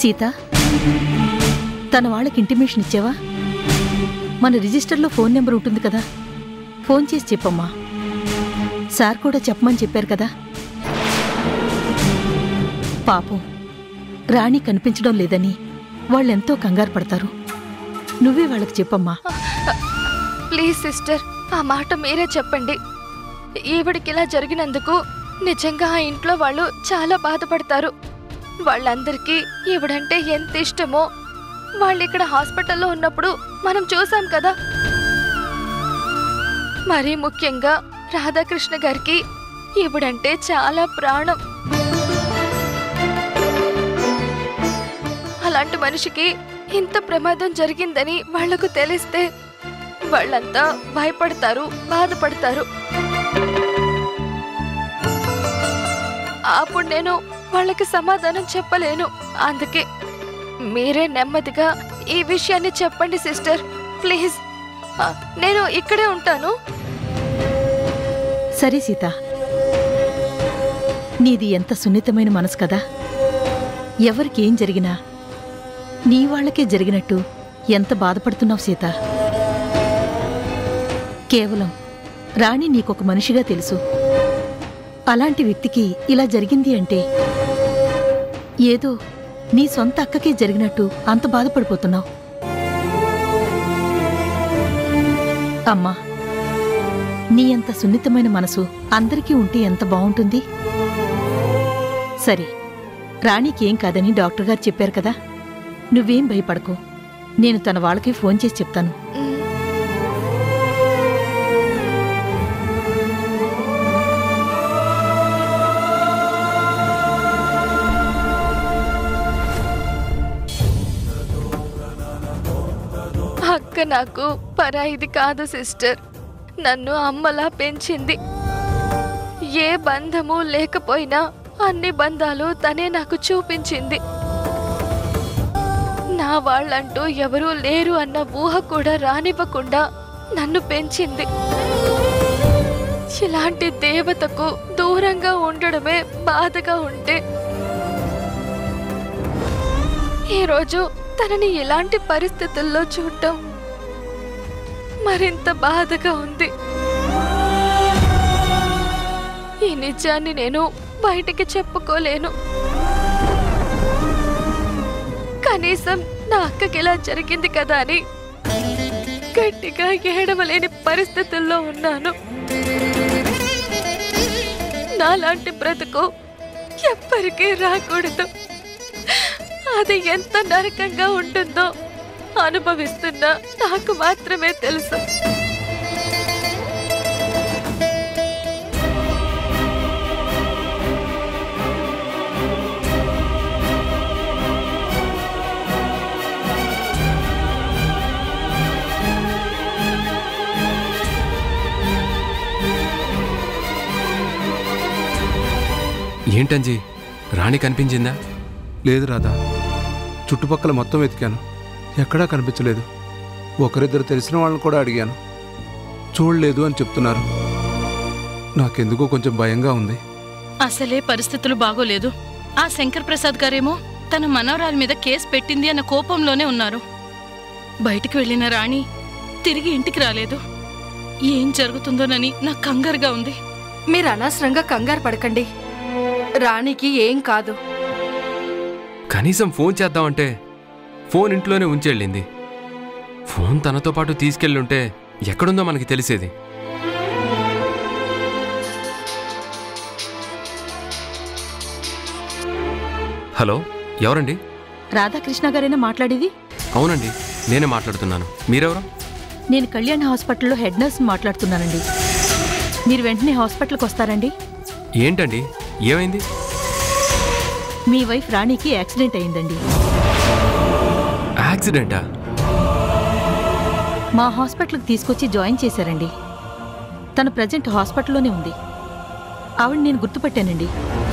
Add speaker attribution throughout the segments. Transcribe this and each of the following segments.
Speaker 1: సీత, తన వాళ్ళకి ఇంటిమేషన్ ఇచ్చావా? మన రిజిస్టర్లో ఫోన్ నెంబర్ ఉంటుంది కదా, ఫోన్ చేసి చెప్పమ్మా. సార్ కూడా చెప్పమని చెప్పారు కదా. పాపం రాణి కనిపించడం లేదని వాళ్ళెంతో కంగారు పడతారు. నువ్వే వాళ్ళకి చెప్పమ్మా.
Speaker 2: ప్లీజ్ సిస్టర్, ఆ మాట మీరే చెప్పండి. ఈవిడికిలా జరిగినందుకు నిజంగా ఆ ఇంట్లో వాళ్ళు చాలా బాధపడతారు. వాళ్ళందరికీ ఈవిడంటే ఎంత ఇష్టమో వాళ్ళు ఇక్కడ హాస్పిటల్లో ఉన్నప్పుడు మనం చూసాం కదా. మరీ ముఖ్యంగా రాధాకృష్ణ గారికి ఈవిడంటే చాలా ప్రాణం. అలాంటి మనిషికి ఇంత ప్రమాదం జరిగిందని వాళ్లకు తెలిస్తే వాళ్ళంతా భయపడతారు, బాధపడతారు. అప్పుడు నేను వాళ్ళకి సమాధానం చెప్పలేను. అందుకే మీరే నెమ్మదిగా ఈ విషయాన్ని చెప్పండి సిస్టర్, ప్లీజ్. నేను ఇక్కడే ఉంటాను.
Speaker 1: సరే సీత, నీది ఎంత సున్నితమైన మనసు కదా. ఎవరికేం జరిగినా నీ వాళ్ళకే జరిగినట్టు ఎంత బాధపడుతున్నావు సీత. కేవలం రాణి నీకొక మనిషిగా తెలుసు. అలాంటి వ్యక్తికి ఇలా జరిగింది అంటే ఏదో నీ సొంత అక్కకే జరిగినట్టు అంత బాధపడిపోతున్నావు. అమ్మా, నీ అంత సున్నితమైన మనసు అందరికీ ఉంటే ఎంత బావుంటుంది. సరే, రాణికి ఏం కాదని డాక్టర్ గారు చెప్పారు కదా, నువ్వేం భయపడకు. నేను తన వాళ్ళకి ఫోన్ చేసి చెప్తాను.
Speaker 2: అక్క నాకు పరాయిది కాదు సిస్టర్. నన్ను అమ్మలా పెంచింది. ఏ బంధము లేకపోయినా అన్ని బంధాలు తనే నాకు చూపించింది. నా వాళ్ళంటూ ఎవరూ లేరు అన్న ఊహ కూడా రానివ్వకుండా నన్ను పెంచింది. ఇలాంటి దేవతకు దూరంగా ఉండడమే బాధగా ఉంటే ఈరోజు తనని ఇలాంటి పరిస్థితుల్లో చూడటం మరింత బాధగా ఉంది. ఈ నిజాన్ని నేను బయటికి చెప్పుకోలేను. కనీసం నా అక్కకి ఇలా జరిగింది కదా అని గట్టిగా ఏడవలేని పరిస్థితుల్లో ఉన్నాను. నాలాంటి బ్రతుకు ఎవ్వరికీ రాకూడదు. అది ఎంత నరకంగా ఉంటుందో అనుభవిస్తున్నా నాకు మాత్రమే తెలుసు.
Speaker 3: ఏంటంజీ, రాణి కనిపించిందా?
Speaker 4: లేదు రాధా, చుట్టుపక్కల మొత్తం వెతికాను, ఎక్కడా కనిపించలేదు. ఒకరిద్దరు తెలిసిన వాళ్ళని కూడా అడిగాను, చూడలేదు అని చెప్తున్నారు. నాకెందుకో కొంచెం భయంగా ఉంది.
Speaker 5: అసలే పరిస్థితులు బాగోలేదు. ఆ శంకర్ ప్రసాద్ గారేమో తన మనవరాల మీద కేసు పెట్టింది అన్న కోపంలోనే ఉన్నారు. బయటికి వెళ్ళిన రాణి తిరిగి ఇంటికి రాలేదు. ఏం జరుగుతుందోనని నాకు కంగారుగా ఉంది.
Speaker 6: మీరు అనవసరంగా కంగారు పడకండి. రాణికి ఏం కాదు.
Speaker 3: కనీసం ఫోన్ చేద్దామంటే ఫోన్ ఇంట్లోనే ఉంచెళ్ళింది. ఫోన్ తనతో పాటు తీసుకెళ్ళుంటే ఎక్కడుందో మనకి తెలిసేది. హలో, ఎవరండి?
Speaker 1: రాధాకృష్ణ గారేనా మాట్లాడేది?
Speaker 3: అవునండి, నేనే మాట్లాడుతున్నాను. మీరెవరు?
Speaker 1: నేను కళ్యాణ్ హాస్పిటల్లో హెడ్ నర్స్ మాట్లాడుతున్నానండి. మీరు వెంటనే హాస్పిటల్కి వస్తారండి?
Speaker 3: ఏంటండి, ఏమైంది?
Speaker 1: మీ వైఫ్ రాణికి యాక్సిడెంట్ అయిందండి.
Speaker 3: యాక్సిడెంటా?
Speaker 1: మా హాస్పిటల్కి తీసుకొచ్చి జాయిన్ చేశారండి. తను ప్రజెంట్ హాస్పిటల్లోనే ఉంది. ఆవిడ నేను గుర్తుపట్టానండి.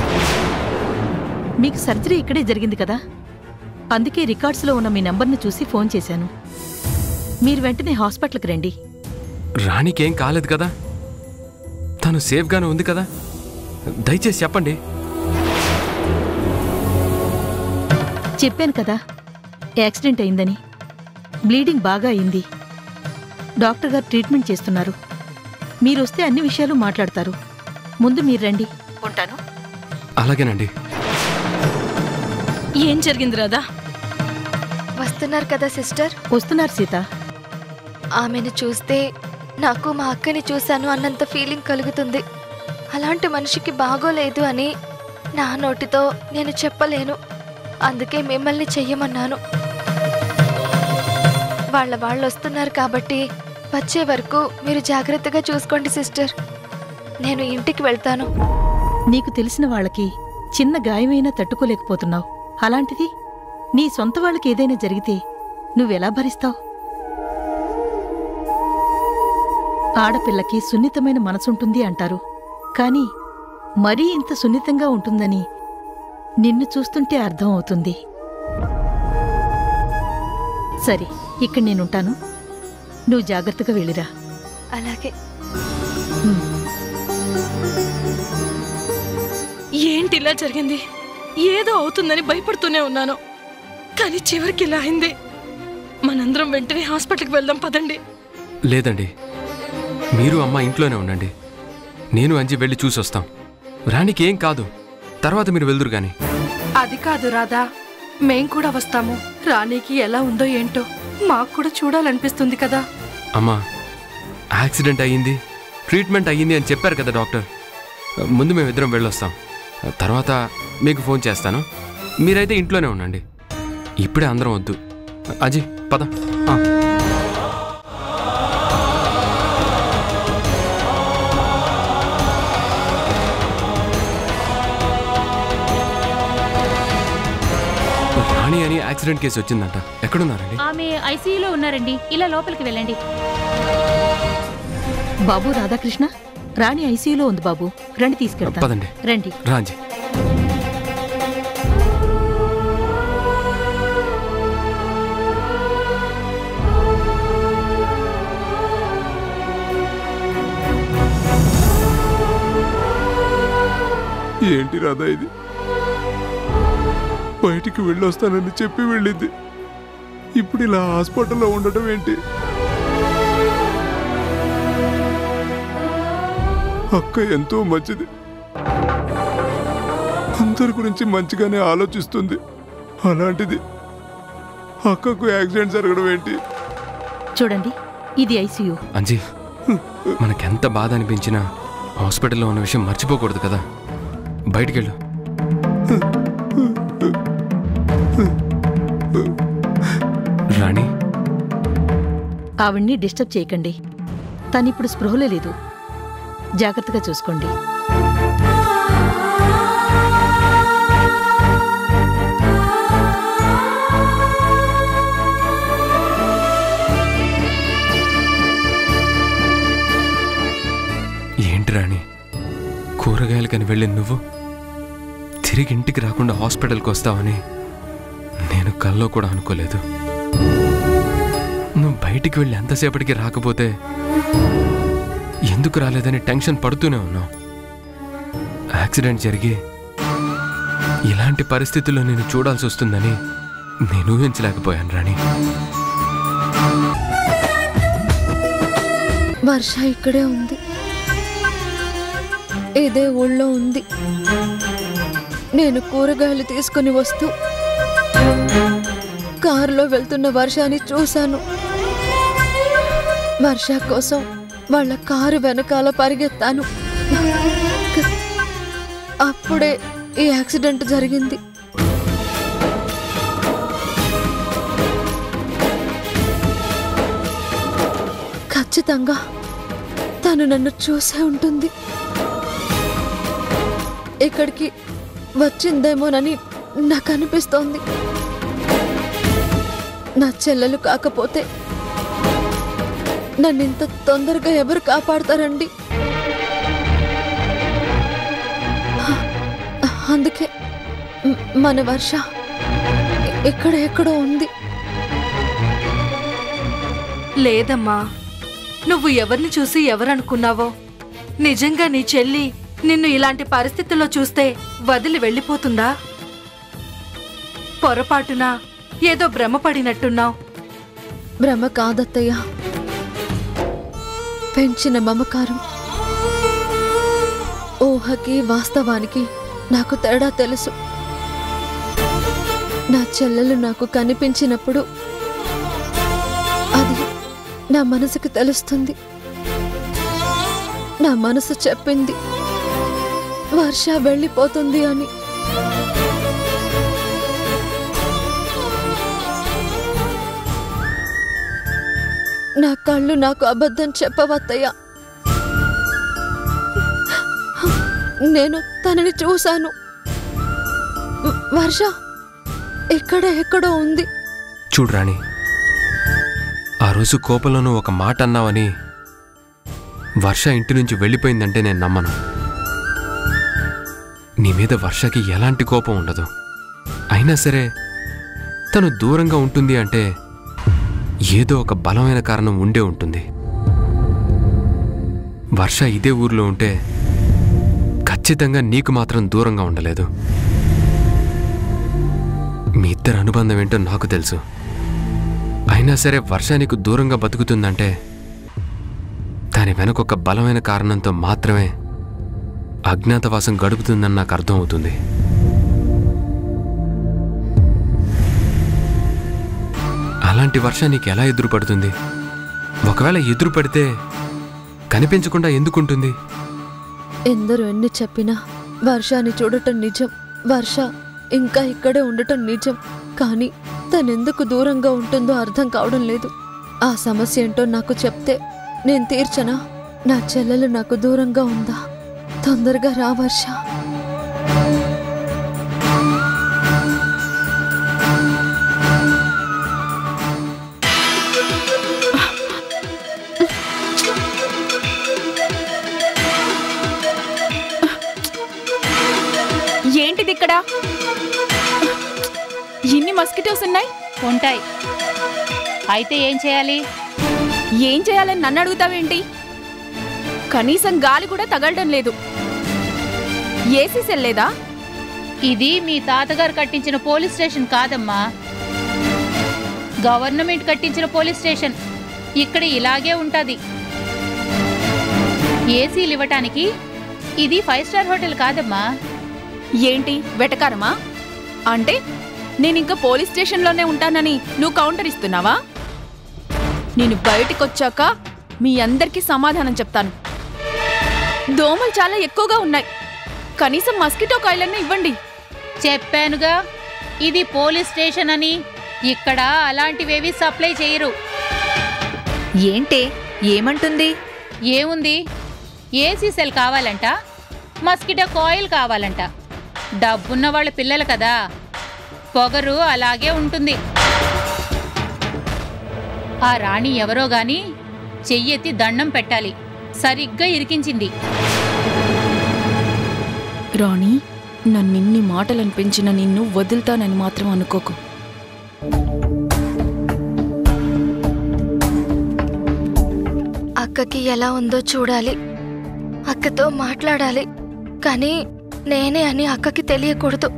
Speaker 1: మీకు సర్జరీ ఇక్కడే జరిగింది కదా, అందుకే రికార్డ్స్లో ఉన్న మీ నంబర్ను చూసి ఫోన్ చేశాను. మీరు వెంటనే హాస్పిటల్కి రండి.
Speaker 3: రాణికేం కాలేదు కదా? తను సేఫ్గానే ఉంది కదా? దయచేసి చెప్పండి.
Speaker 1: చెప్పాను కదా యాక్సిడెంట్ అయిందని. బ్లీడింగ్ బాగా అయింది. డాక్టర్ గారు ట్రీట్మెంట్ చేస్తున్నారు. మీరొస్తే అన్ని విషయాలు మాట్లాడతారు. ముందు మీరు రండి. ఉంటాను.
Speaker 3: అలాగేనండి.
Speaker 5: ఏం జరిగింది రాధా?
Speaker 2: వస్తున్నారు కదా సిస్టర్?
Speaker 1: వస్తున్నారు సీత.
Speaker 2: ఆమెను చూస్తే నాకు మా అక్కని చూశాను అన్నంత ఫీలింగ్ కలుగుతుంది. అలాంటి మనిషికి బాగోలేదు అని నా నోటితో నేను చెప్పలేను. అందుకే మిమ్మల్ని చెయ్యమన్నాను. వాళ్ళు వస్తున్నారు కాబట్టి వచ్చే వరకు మీరు జాగ్రత్తగా చూసుకోండి సిస్టర్. నేను ఇంటికి వెళ్తాను.
Speaker 1: నీకు తెలిసిన వాళ్ళకి చిన్న గాయమైనా తట్టుకోలేకపోతున్నావు. అలాంటిది నీ సొంత వాళ్ళకి ఏదైనా జరిగితే నువ్వెలా భరిస్తావు? ఆడపిల్లకి సున్నితమైన మనసుంటుంది అంటారు. కాని మరీ ఇంత సున్నితంగా ఉంటుందని నిన్ను చూస్తుంటే అర్థం అవుతుంది. సరే, ఇక్కడ నేనుంటాను. నువ్వు జాగ్రత్తగా వెళ్ళిరా.
Speaker 2: అలాగే.
Speaker 5: ఏంటి ఇలా జరిగింది? ఏదో అవుతుందని భయపడుతూనే ఉన్నాను, కానీ చివరికి ఇలా అయింది. మనందరం వెంటనే హాస్పిటల్కి వెళ్దాం పదండి.
Speaker 3: లేదండి, మీరు అమ్మ ఇంట్లోనే ఉండండి. నేను అంజి వెళ్ళి చూసొస్తాం. రాణికి ఏం కాదు, తర్వాత మీరు వెళ్దురు గాని.
Speaker 6: అది కాదు రాధా, మేం కూడా వస్తాము. రాణికి ఎలా ఉందో ఏంటో మాకు కూడా చూడాలనిపిస్తుంది కదా.
Speaker 3: అమ్మా, యాక్సిడెంట్ అయ్యింది, ట్రీట్మెంట్ అయ్యింది అని చెప్పారు కదా డాక్టర్. ముందు మేమిద్దరం వెళ్ళొస్తాం, తర్వాత మీకు ఫోన్ చేస్తాను. మీరైతే ఇంట్లోనే ఉండండి. ఇప్పుడే అందరం వద్దు. అజీ పద. రాణి అని యాక్సిడెంట్ కేసు వచ్చిందంట. ఎక్కడున్నారండి?
Speaker 7: ఆమె ఐసీయూలో ఉన్నారండి. ఇలా లోపలికి వెళ్ళండి.
Speaker 1: బాబు రాధాకృష్ణ, రాణి ఐసీయూలో ఉంది బాబు. రండి, తీసుకెళ్తా.
Speaker 3: పదండి.
Speaker 1: రండి.
Speaker 3: రాంజీ.
Speaker 4: ఏంటి రాధా ఇది? బయటికి వెళ్ళొస్తానని చెప్పి వెళ్ళింది. ఇప్పుడు ఇలా హాస్పిటల్లో ఉండటం ఏంటి? అక్క ఎంతో మంచిది, అందరి గురించి మంచిగానే ఆలోచిస్తుంది. అలాంటిది అక్కకు యాక్సిడెంట్ జరగడం ఏంటి?
Speaker 1: చూడండి, ఇది ఐసీయూ.
Speaker 3: అంజీ, మనకెంత బాధ అనిపించినా హాస్పిటల్లో ఉన్న విషయం మర్చిపోకూడదు కదా. బయటికెళ్ళు. రాణి,
Speaker 1: ఆవిడ్ని డిస్టర్బ్ చేయకండి. తనిప్పుడు స్పృహలో లేదు. జాగ్రత్తగా చూసుకోండి.
Speaker 3: ఏంటి రాణి, కూరగాయలకని వెళ్ళింది నువ్వు తిరిగి ఇంటికి రాకుండా హాస్పిటల్కి వస్తావని నేను కల్లో కూడా అనుకోలేదు. నువ్వు బయటికి వెళ్ళి ఎంతసేపటికి రాకపోతే ఎందుకు రాలేదని టెన్షన్ పడుతూనే ఉన్నావు. యాక్సిడెంట్ జరిగి ఇలాంటి పరిస్థితుల్లో నేను చూడాల్సి వస్తుందని నేను ఊహించలేకపోయాను రాణి.
Speaker 2: వర్ష ఇక్కడే ఉంది, ఇదే ఊళ్ళో ఉంది. నేను కూరగాయలు తీసుకుని వస్తూ కారులో వెళ్తున్న వర్షాన్ని చూశాను. వర్ష కోసం వాళ్ళ కారు వెనకాల పరిగెత్తాను. అప్పుడే ఈ యాక్సిడెంట్ జరిగింది. ఖచ్చితంగా తను నన్ను చూసే ఉంటుంది. ఇక్కడికి వచ్చిందేమోనని నాకు అనిపిస్తోంది. నా చెల్లెలు కాకపోతే నన్ను ఇంత తొందరగా ఎవరు కాపాడతారండి? అందుకే మన వర్ష ఇక్కడ ఎక్కడో ఉంది.
Speaker 6: లేదమ్మా, నువ్వు ఎవరిని చూసి ఎవరనుకున్నావో. నిజంగా నీ చెల్లి నిన్ను ఇలాంటి పరిస్థితుల్లో చూస్తే వదిలి వెళ్ళిపోతుందా? పొరపాటున ఏదో భ్రమపడినట్టున్నావు.
Speaker 8: భ్రమ కాదత్తయ్య, పెంచిన మమకారం. ఊహకి వాస్తవానికి నాకు తేడా తెలుసు. నా చెల్లెలు నాకు కనిపించినప్పుడు అది నా మనసుకు తెలుస్తుంది. నా మనసు చెప్పింది వర్ష వెళ్ళిపోతుంది అని. నా కళ్ళు నాకు అబద్ధం చెప్పవత్తయ్య. నేను తనని చూశాను. వర్ష ఎక్కడో ఉంది.
Speaker 3: చూడు రాణి, ఆ రోజు కోపంలోనూ ఒక మాట అన్నావని వర్ష ఇంటి నుంచి వెళ్ళిపోయిందంటే నేను నమ్మను. నీ మీద వర్షకి ఎలాంటి కోపం ఉండదు. అయినా సరే తను దూరంగా ఉంటుంది అంటే ఏదో ఒక బలమైన కారణం ఉండే ఉంటుంది. వర్ష ఇదే ఊర్లో ఉంటే ఖచ్చితంగా నీకు మాత్రం దూరంగా ఉండలేదు. మీ ఇద్దరు అనుబంధం ఏంటో నాకు తెలుసు. అయినా సరే వర్ష నీకు దూరంగా బతుకుతుందంటే దాని వెనక ఒక బలమైన కారణంతో మాత్రమే అజ్ఞాతవాసం గడుపుతుందని నాకు అర్థం అవుతుంది. అలాంటి వర్ష నీకు ఎలా ఎదురుపడుతుంది? ఒకవేళ ఎదురుపడితే కనిపించకుండా ఎందుకుంటుంది?
Speaker 8: ఎందరు ఎన్ని చెప్పినా వర్షాన్ని చూడటం నిజం. వర్ష ఇంకా ఇక్కడే ఉండటం నిజం. కానీ తనెందుకు దూరంగా ఉంటుందో అర్థం కావడం లేదు. ఆ సమస్య ఏంటో నాకు చెప్తే నేను తీర్చనా? నా చెల్లెలు నాకు దూరంగా ఉందా? తొందరగా రా వర్ష.
Speaker 9: ఏంటిది ఇక్కడ? ఇన్ని మస్కిటోస్ ఉన్నాయి.
Speaker 7: ఉంటాయి. అయితే ఏం చేయాలి?
Speaker 9: ఏం చేయాలని నన్ను అడుగుతావేంటి? కనీసం గాలి కూడా తగలడం లేదు. ఏసీ సెల్ లేదా?
Speaker 7: ఇది మీ తాతగారు కట్టించిన పోలీస్ స్టేషన్ కాదమ్మా, గవర్నమెంట్ కట్టించిన పోలీస్ స్టేషన్. ఇక్కడ ఇలాగే ఉంటుంది. ఏసీలు ఇవ్వటానికి ఇది 5 స్టార్ హోటల్ కాదమ్మా.
Speaker 9: ఏంటి వెటకారమా? అంటే నేనింకా పోలీస్ స్టేషన్లోనే ఉంటానని నువ్వు కౌంటర్ ఇస్తున్నావా? నేను బయటికొచ్చాక మీ అందరికీ సమాధానం చెప్తాను. దోమలు చాలా ఎక్కువగా ఉన్నాయి. కనీసం మస్కిటో కాయిలన్నా ఇవ్వండి.
Speaker 7: చెప్పానుగా ఇది పోలీస్ స్టేషన్ అని. ఇక్కడ అలాంటివేవి సప్లై చేయరు.
Speaker 10: ఏంటే ఏమంటుంది?
Speaker 7: ఏముంది, ఏసీ సెల్ కావాలంట, మస్కిటో కాయిల్ కావాలంట. డబ్బున్న వాళ్ళ పిల్లలు కదా, పొగరు అలాగే ఉంటుంది. ఆ రాణి ఎవరో గాని చెయ్యెత్తి దండం పెట్టాలి. సరిగ్గా ఇరికించింది.
Speaker 9: రాణి, నన్నిన్ని మాటలనిపించిన నిన్ను వదులుతానని మాత్రం అనుకోకు.
Speaker 2: అక్కకి ఎలా ఉందో చూడాలి. అక్కతో మాట్లాడాలి. కానీ నేనే అని అక్కకి తెలియకూడదు.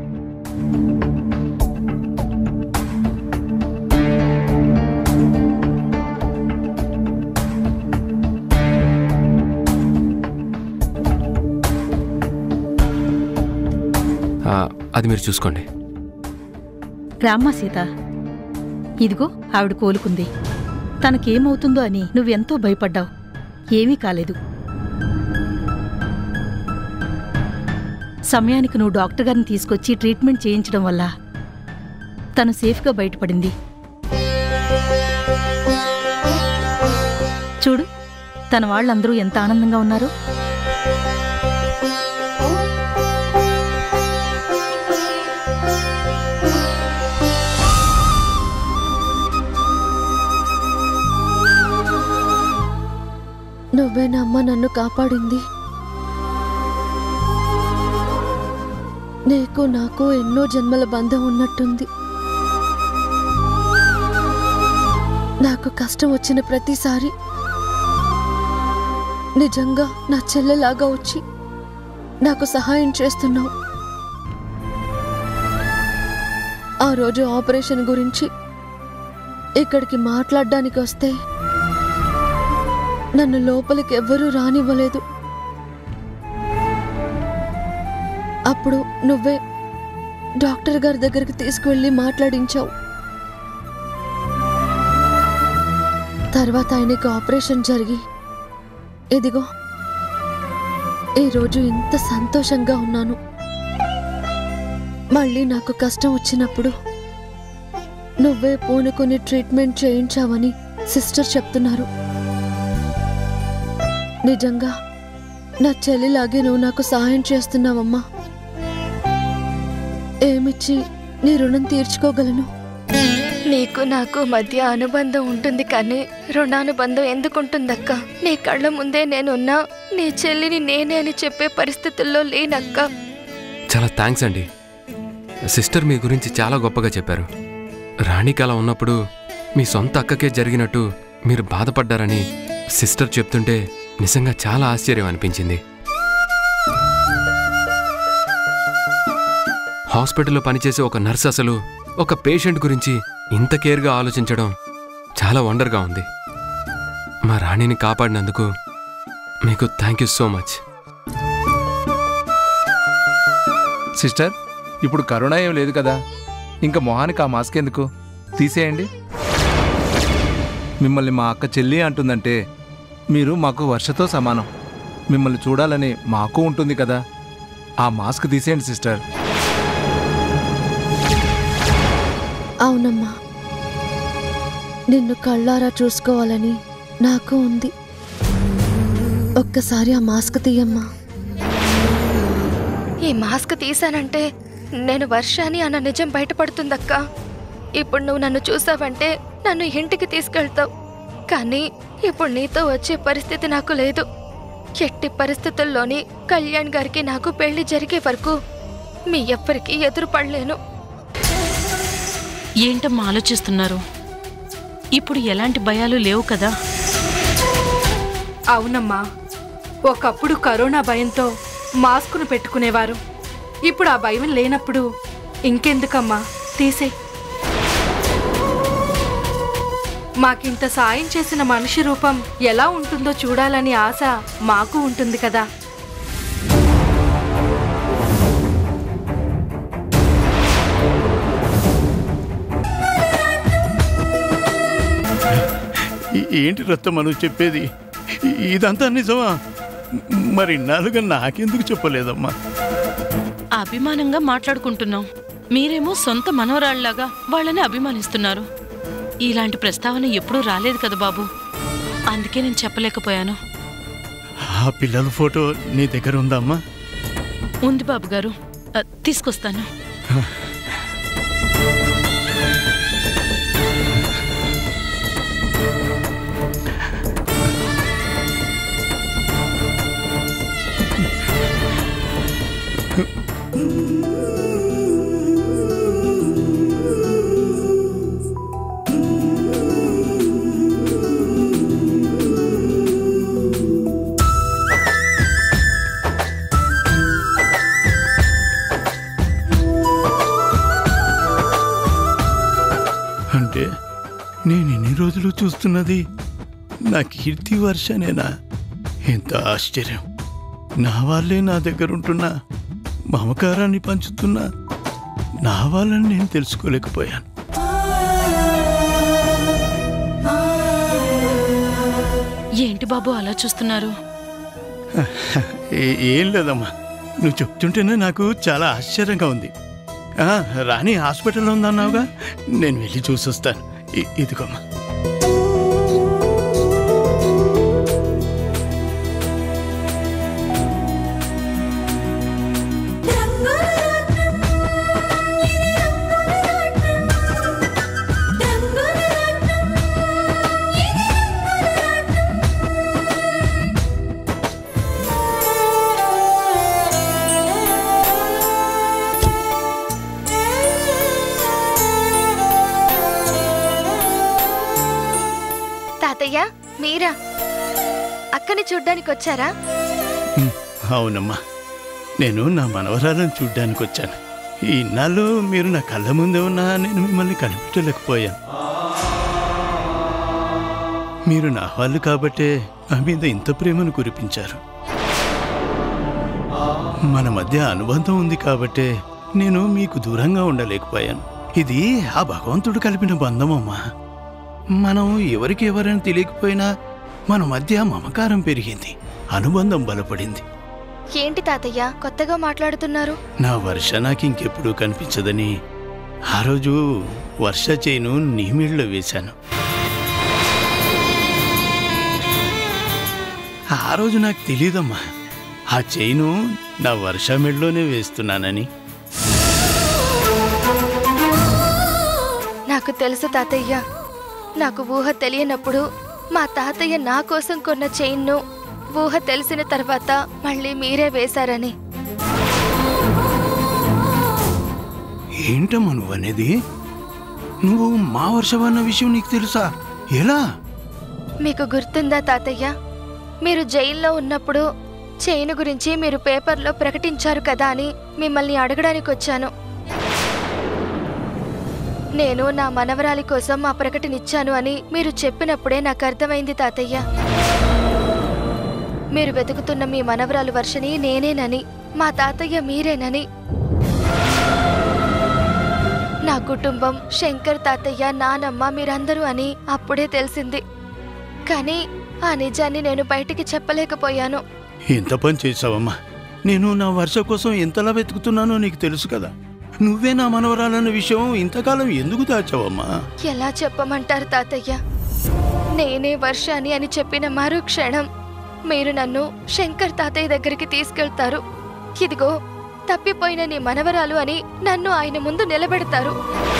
Speaker 3: అది మీరు చూసుకోండి.
Speaker 1: రామ్మా సీత, ఇదిగో ఆవిడ కోలుకుంది. తనకేమవుతుందో అని నువ్వెంతో భయపడ్డావు. ఏమీ కాలేదు. సమయానికి నువ్వు డాక్టర్ గారిని తీసుకొచ్చి ట్రీట్మెంట్ చేయించడం వల్ల తను సేఫ్గా బయటపడింది. చూడు, తన వాళ్ళందరూ ఎంత ఆనందంగా ఉన్నారు.
Speaker 8: నువ్వేనమ్మ నన్ను కాపాడింది. నీకు నాకు ఎన్నో జన్మల బంధం ఉన్నట్టుంది. నాకు కష్టం వచ్చిన ప్రతిసారి నిజంగా నా చెల్లెలాగా వచ్చి నాకు సహాయం చేస్తున్నావు. ఆ రోజు ఆపరేషన్ గురించి ఇక్కడికి మాట్లాడడానికి వస్తే నన్ను లోపలికి ఎవ్వరూ రానివ్వలేదు. అప్పుడు నువ్వే డాక్టర్ గారి దగ్గరికి తీసుకువెళ్ళి మాట్లాడించావు. తర్వాత ఆయనకు ఆపరేషన్ జరిగి ఇదిగో ఈరోజు ఇంత సంతోషంగా ఉన్నాను. మళ్ళీ నాకు కష్టం వచ్చినప్పుడు నువ్వే పూనుకొని ట్రీట్మెంట్ చేయించావని సిస్టర్ చెప్తున్నారు. నిజంగా నా చెల్లిలాగే నువ్వు నాకు సహాయం చేస్తున్నావమ్మా. ఏమిచ్చి నీ రుణం తీర్చుకోగలను?
Speaker 2: నీకు నాకు మధ్య అనుబంధం ఉంటుంది కానీ రుణానుబంధం ఎందుకుంటుందక్క? నీ కళ్ళ ముందే నేనున్నా నీ చెల్లిని నేనే అని చెప్పే పరిస్థితుల్లో లేనక్క.
Speaker 3: చాలా థ్యాంక్స్ అండి. సిస్టర్ మీ గురించి చాలా గొప్పగా చెప్పారు. రాణికి అలా ఉన్నప్పుడు మీ సొంత అక్కకే జరిగినట్టు మీరు బాధపడ్డారని సిస్టర్ చెప్తుంటే నిజంగా చాలా ఆశ్చర్యం అనిపించింది. హాస్పిటల్లో పనిచేసే ఒక నర్స్ అసలు ఒక పేషెంట్ గురించి ఇంత కేర్గా ఆలోచించడం చాలా వండర్గా ఉంది. మా రాణిని కాపాడినందుకు మీకు thank you so much.
Speaker 4: Sister, ఇప్పుడు కరోనా ఏం లేదు కదా, ఇంకా మొహానికి ఆ మాస్క్ ఎందుకు? తీసేయండి. మిమ్మల్ని మా అక్క చెల్లి అంటుందంటే మీరు మాకు వర్షతో సమానం. మిమ్మల్ని చూడాలని మాకు ఉంటుంది కదా. ఆ మాస్క్ తీసేయండి సిస్టర్.
Speaker 8: అవునమ్మా, నిన్ను కళ్ళారా చూసుకోవాలని నాకు ఉంది. ఒక్కసారి ఆ మాస్క్ తీయమ్మా.
Speaker 2: ఈ మాస్క్ తీసానంటే నేను వర్షాని అన్న నిజం బయటపడుతుందక్క. ఇప్పుడు నువ్వు నన్ను చూసావంటే నన్ను ఇంటికి తీసుకెళ్తావు. కానీ ఇప్పుడు నీతో వచ్చే పరిస్థితి నాకు లేదు. ఎట్టి పరిస్థితుల్లోని కళ్యాణ్ గారికి నాకు పెళ్లి జరిగే వరకు మీ ఎవ్వరికి ఎదురుపడలేను.
Speaker 5: ఏంటమ్మా ఆలోచిస్తున్నారు? ఇప్పుడు ఎలాంటి భయాలు లేవు కదా?
Speaker 6: అవునమ్మా, ఒకప్పుడు కరోనా భయంతో మాస్కును పెట్టుకునేవారు. ఇప్పుడు ఆ భయం లేనప్పుడు ఇంకెందుకమ్మా, తీసే. మాకింత సాయం చేసిన మనిషి రూపం ఎలా ఉంటుందో చూడాలని ఆశ మాకు ఉంటుంది కదా.
Speaker 11: ఏంటి రత్తమ్మ నువ్వు చెప్పేది? ఇదంతా నిజమా? మరి ఇన్నాళ్ళుగా నాకెందుకు చెప్పలేదమ్మా?
Speaker 5: అభిమానంగా మాట్లాడుకుంటున్నాం. మీరేమో సొంత మనవరాళ్లాగా వాళ్ళని అభిమానిస్తున్నారు. ఇలాంటి ప్రస్తావన ఎప్పుడూ రాలేదు కదా బాబు, అందుకే నేను చెప్పలేకపోయాను.
Speaker 11: ఆ పిల్లల ఫోటో నీ దగ్గర ఉందమ్మా?
Speaker 5: ఉంది బాబు గారు, తీసుకొస్తాను.
Speaker 11: అంటే నేను ఇన్ని రోజులు చూస్తున్నది నా కీర్తి వర్షనేనా? ఎంత ఆశ్చర్యం! నా వాళ్ళే నా దగ్గర ఉంటున్నా, మమకారాన్ని పంచుతున్నా, నా వాళ్ళని నేను తెలుసుకోలేకపోయాను.
Speaker 5: ఏంటి బాబు అలా చూస్తున్నారు?
Speaker 11: ఏం లేదమ్మా, నువ్వు చెప్తుంటేనే నాకు చాలా ఆశ్చర్యంగా ఉంది. రాణి హాస్పిటల్లో ఉందన్నావుగా, నేను వెళ్ళి చూసొస్తాను. ఇదిగోమ్మా.
Speaker 2: తాతయ్య, మీరా అక్కని చూడ్డానికి వచ్చారా?
Speaker 11: అవునమ్మా, నేను నా మనవరాలను చూడ్డానికి వచ్చాను. ఇన్నాళ్ళు మీరు నా కళ్ళ ముందే ఉన్నా నేను మిమ్మల్ని కనిపెట్టలేకపోయాను. మీరు నా వాళ్ళు కాబట్టే నా మీద ఇంత ప్రేమను కురిపించారు. మన మధ్య అనుబంధం ఉంది కాబట్టే నేను మీకు దూరంగా ఉండలేకపోయాను. ఇది ఆ భగవంతుడు కలిపిన బంధమమ్మా. మనం ఎవరికి ఎవరైనా తెలియకపోయినా మన మధ్య మమకారం పెరిగింది, అనుబంధం బలపడింది.
Speaker 2: ఏంటి తాతయ్య కొత్తగా మాట్లాడుతున్నారు?
Speaker 11: నా వర్ష నాకు ఇంకెప్పుడూ కనిపించదని ఆ రోజు వర్ష చేను నీమిళ్ళలో వేశాను. ఆ రోజు నాకు తెలియదమ్మా ఆ చైను నా వర్ష మెళ్ళలోనే వేస్తున్నానని.
Speaker 2: నాకు తెలుసు తాతయ్య. నాకు ఊహ తెలియనప్పుడు మా తాతయ్య నా కోసం కొన్న చైన్ను ఊహ తెలిసిన తర్వాత మళ్ళీ మీరే వేశారని.
Speaker 11: ఏంటమ్మా నువ్వనేది? నువ్వు మా వర్షమన్న విషయం నీకు తెలుసా? ఎలా?
Speaker 2: మీకు గుర్తుందా తాతయ్య, మీరు జైల్లో ఉన్నప్పుడు చైన్ గురించి మీరు పేపర్లో ప్రకటించారు కదా అని మిమ్మల్ని అడగడానికి వచ్చాను. నేను నా మనవరాలి కోసం ఆ ప్రకటన ఇచ్చాను అని మీరు చెప్పినప్పుడే నాకు అర్థమైంది తాతయ్య. మీరు వెతుకుతున్న మీ మనవరాలు వర్షని నేనేనని, మా తాతయ్య మీరేనని. నా కుటుంబం, శంకర్ తాతయ్య, నానమ్మ మీరందరూ అని అప్పుడే తెలిసింది. కానీ ఆ నిజాన్ని నేను బయటికి చెప్పలేకపోయాను.
Speaker 11: ఎంత పని చేసావమ్మా! నేను నా వర్ష కోసం ఎంతలా వెతుకుతున్నానో నీకు తెలుసు కదా. నువ్వే నా మనవరాలన్న విషయం ఇంతకాలం ఎందుకు దాచావమ్మా?
Speaker 2: ఎలా చెప్పమంటారు తాతయ్య? నేనే వర్షాని అని చెప్పిన మరో క్షణం మీరు నన్ను శంకర్ తాతయ్య దగ్గరికి తీసుకెళ్తారు. ఇదిగో తప్పిపోయిన నీ మనవరాలు అని నన్ను ఆయన ముందు నిలబెడతారు.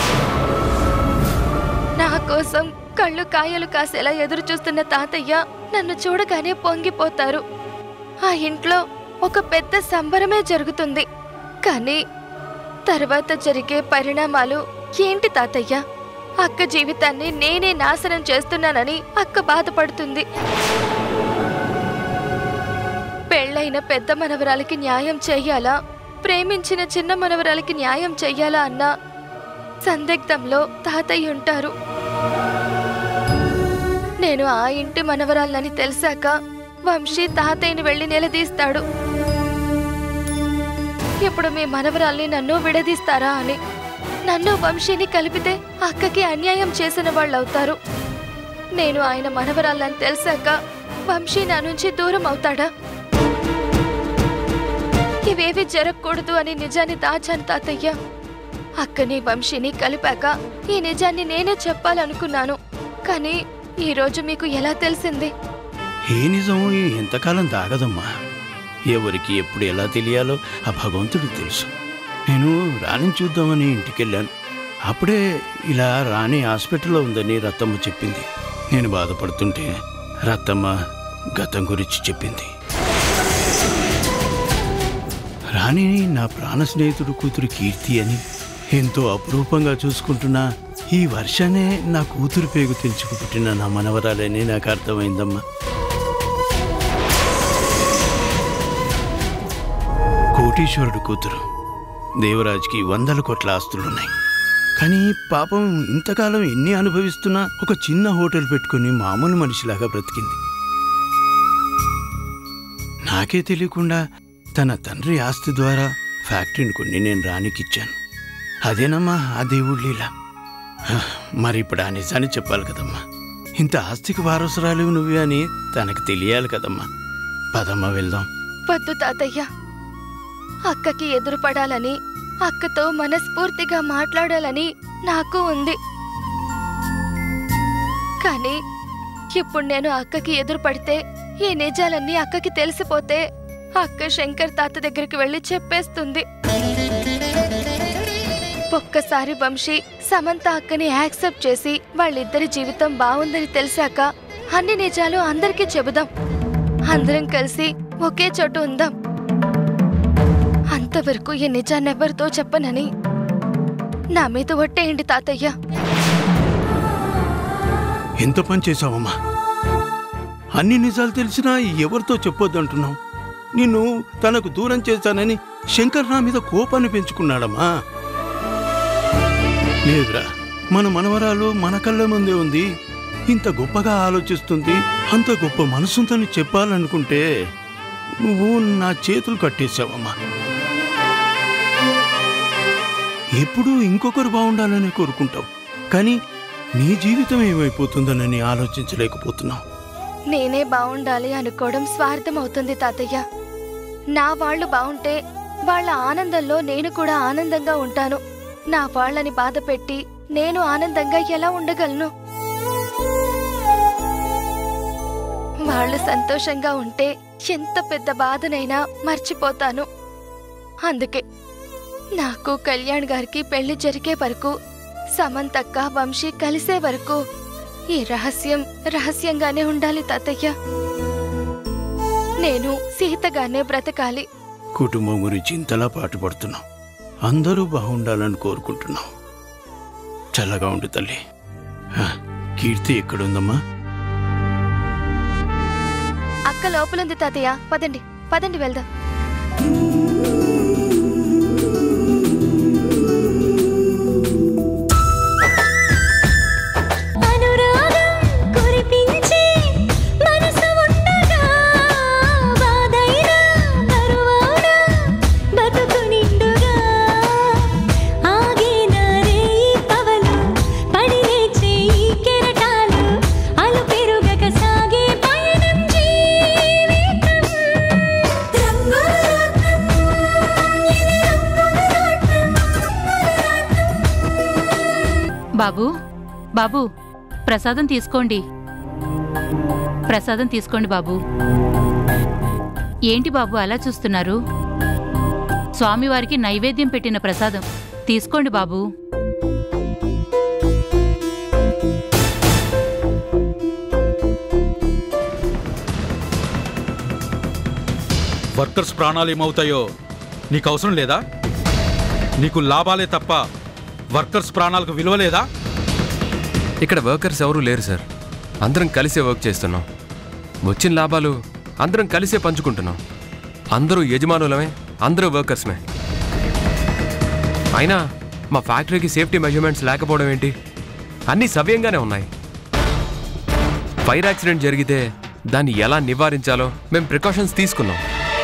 Speaker 2: నా కోసం కళ్ళు కాయలు కాసేలా ఎదురు చూస్తున్న తాతయ్య నన్ను చూడగానే పొంగిపోతారు. ఆ ఇంట్లో ఒక పెద్ద సంబరమే జరుగుతుంది. కానీ తర్వాత జరిగే పరిణామాలు ఏంటి తాతయ్య? అక్క జీవితాన్ని నేనే నాశనం చేస్తున్నానని అక్క బాధపడుతుంది. పెళ్ళైన పెద్ద మనవరాలకి న్యాయం చెయ్యాలా, ప్రేమించిన చిన్న మనవరాలకి న్యాయం చెయ్యాలా అన్న సందిగ్ధంలో తాతయ్య ఉంటారు. నేను ఆ ఇంటి మనవరాలని తెలిసాక వంశీ తాతయ్యని వెళ్లి నిలదీస్తాడు. ఇప్పుడు మీ మనవరాల్ని నన్ను విడదీస్తారా అని. నన్ను వంశీని కలిపితే అక్కకి అన్యాయం చేసిన వాళ్ళవుతారు. నేను ఆయన మనవరాలని తెలిసాక వంశీ నా నుంచి దూరం అవుతాడా? ఇవేవి జరగకూడదు అని నిజాన్ని దాచాను తాతయ్య. అక్కని వంశీని కలిపాక ఈ నిజాన్ని నేనే చెప్పాలనుకున్నాను. కానీ ఈరోజు మీకు ఎలా తెలిసింది?
Speaker 11: ఏ నిజం ఎంతకాలం దాగదమ్మా. ఎవరికి ఎప్పుడు ఎలా తెలియాలో ఆ భగవంతుడికి తెలుసు. నేను రాణిని చూద్దామని ఇంటికెళ్ళాను. అప్పుడే ఇలా రాణి హాస్పిటల్లో ఉందని రత్తమ్మ చెప్పింది. నేను బాధపడుతుంటే రత్తమ్మ గతం గురించి చెప్పింది. రాణి నా ప్రాణ స్నేహితుడు కూతురు కీర్తి అని ఎంతో అపురూపంగా చూసుకుంటున్నా ఈ వర్షానే నా కూతురు పేగు తెంచుకు పుట్టిన నా మనవరాలని నాకు అర్థమైందమ్మా. కోటీశ్వరుడు కూతురు. దేవరాజ్కి 100 కోట్ల ఆస్తులున్నాయి. కానీ పాపం ఇంతకాలం ఎన్ని అనుభవిస్తున్నా ఒక చిన్న హోటల్ పెట్టుకుని మామూలు మనిషిలాగా బ్రతికింది. నాకే తెలియకుండా తన తండ్రి ఆస్తి ద్వారా ఫ్యాక్టరీని కొన్ని నేను రాణికిచ్చాను. అదేనమ్మా ఆ దేవుడి లీల. మరి ఇప్పుడు ఆ నిజాన్ని చెప్పాలి కదమ్మా. ఇంత ఆస్తికి వారసురాలు నువ్వే అని తనకు తెలియాలి కదమ్మా. పదమ్మా వెళ్దాం.
Speaker 2: వద్దు తాతయ్య. అక్కకి ఎదురుపడాలని, అక్కతో మనస్ఫూర్తిగా మాట్లాడాలని నాకు ఉంది. కానీ ఇప్పుడు నేను అక్కకి ఎదురుపడితే ఈ నిజాలన్నీ అక్కకి తెలిసిపోతే అక్క శంకర్ తాత దగ్గరికి వెళ్ళి చెప్పేస్తుంది. ఒక్కసారి వంశీ సమంత అక్కని యాక్సెప్ట్ చేసి వాళ్ళిద్దరి జీవితం బాగుందని తెలిసాక అన్ని నిజాలు అందరికీ చెబుదాం. అందరం కలిసి ఒకే చోటు ఉందాం. అంతవరకు ఈ నిజాన్నెవరితో చెప్పనని నా మీద ఒట్టేయండి తాతయ్య.
Speaker 11: ఎంత పని చేశావమ్మా. అన్ని నిజాలు తెలిసినా ఎవరితో చెప్పొద్దంటున్నావు. నిన్ను తనకు దూరం చేశానని శంకర్ నా మీద కోపాన్ని పెంచుకున్నాడమ్మా. లేదురా, మన మనవరాలు మన కళ్ళ ముందే ఉంది. ఇంత గొప్పగా ఆలోచిస్తుంది, అంత గొప్ప మనసుందని చెప్పాలనుకుంటే నువ్వు నా చేతులు కట్టేశావమ్మా. ఎప్పుడూ ఇంకొకరు బాగుండాలని కోరుకుంటావు, కానీ నీ జీవితం ఏమైపోతుందనని ఆలోచించలేకపోతున్నావు.
Speaker 2: నేనే బాగుండాలి అనుకోవడం స్వార్థం అవుతుంది తాతయ్య. నా వాళ్ళు బాగుంటే వాళ్ళ ఆనందంలో నేను కూడా ఆనందంగా ఉంటాను. నా వాళ్ళని బాధ పెట్టి నేను ఆనందంగా ఎలా ఉండగలను? వాళ్ళు సంతోషంగా ఉంటే ఎంత పెద్ద బాధనైనా మర్చిపోతాను. అందుకే నాకు కళ్యాణ్ గారికి పెళ్లి జరిగే వరకు, సమంతక్క వంశీ కలిసే వరకు ఈ రహస్యంగానే ఉండాలి తాతయ్య. నేను సీతగానే బ్రతకాలి.
Speaker 11: కుటుంబం గురించి ఇంతలా పాటుపడుతున్నావు, అందరూ బాగుండాలని కోరుకుంటున్నావు. చల్లగా ఉండు తల్లి. కీర్తి ఎక్కడుందమ్మా?
Speaker 2: అక్క లోపలుంది తాతయ్య. పదండి వెళ్దాం.
Speaker 7: బాబు, ప్రసాదం తీసుకోండి. బాబు. ఏంటి బాబు అలా చూస్తున్నారు? స్వామివారికి నైవేద్యం పెట్టిన ప్రసాదం తీసుకోండి బాబు.
Speaker 12: వర్కర్స్ ప్రాణాలు ఏమవుతాయో నీకు అవసరం లేదా? నీకు లాభాలే తప్ప వర్కర్స్ ప్రాణాలకు విలువ లేదా?
Speaker 3: ఇక్కడ వర్కర్స్ ఎవరూ లేరు సార్. అందరం కలిసే వర్క్ చేస్తున్నాం. వచ్చిన లాభాలు అందరం కలిసే పంచుకుంటున్నాం. అందరూ యజమానులమే, అందరూ వర్కర్స్మే. అయినా మా ఫ్యాక్టరీకి సేఫ్టీ మెజర్మెంట్స్ లేకపోవడం ఏంటి? అన్నీ సవ్యంగానే ఉన్నాయి. ఫైర్ యాక్సిడెంట్ జరిగితే దాన్ని ఎలా నివారించాలో మేము ప్రికాషన్స్ తీసుకున్నాం.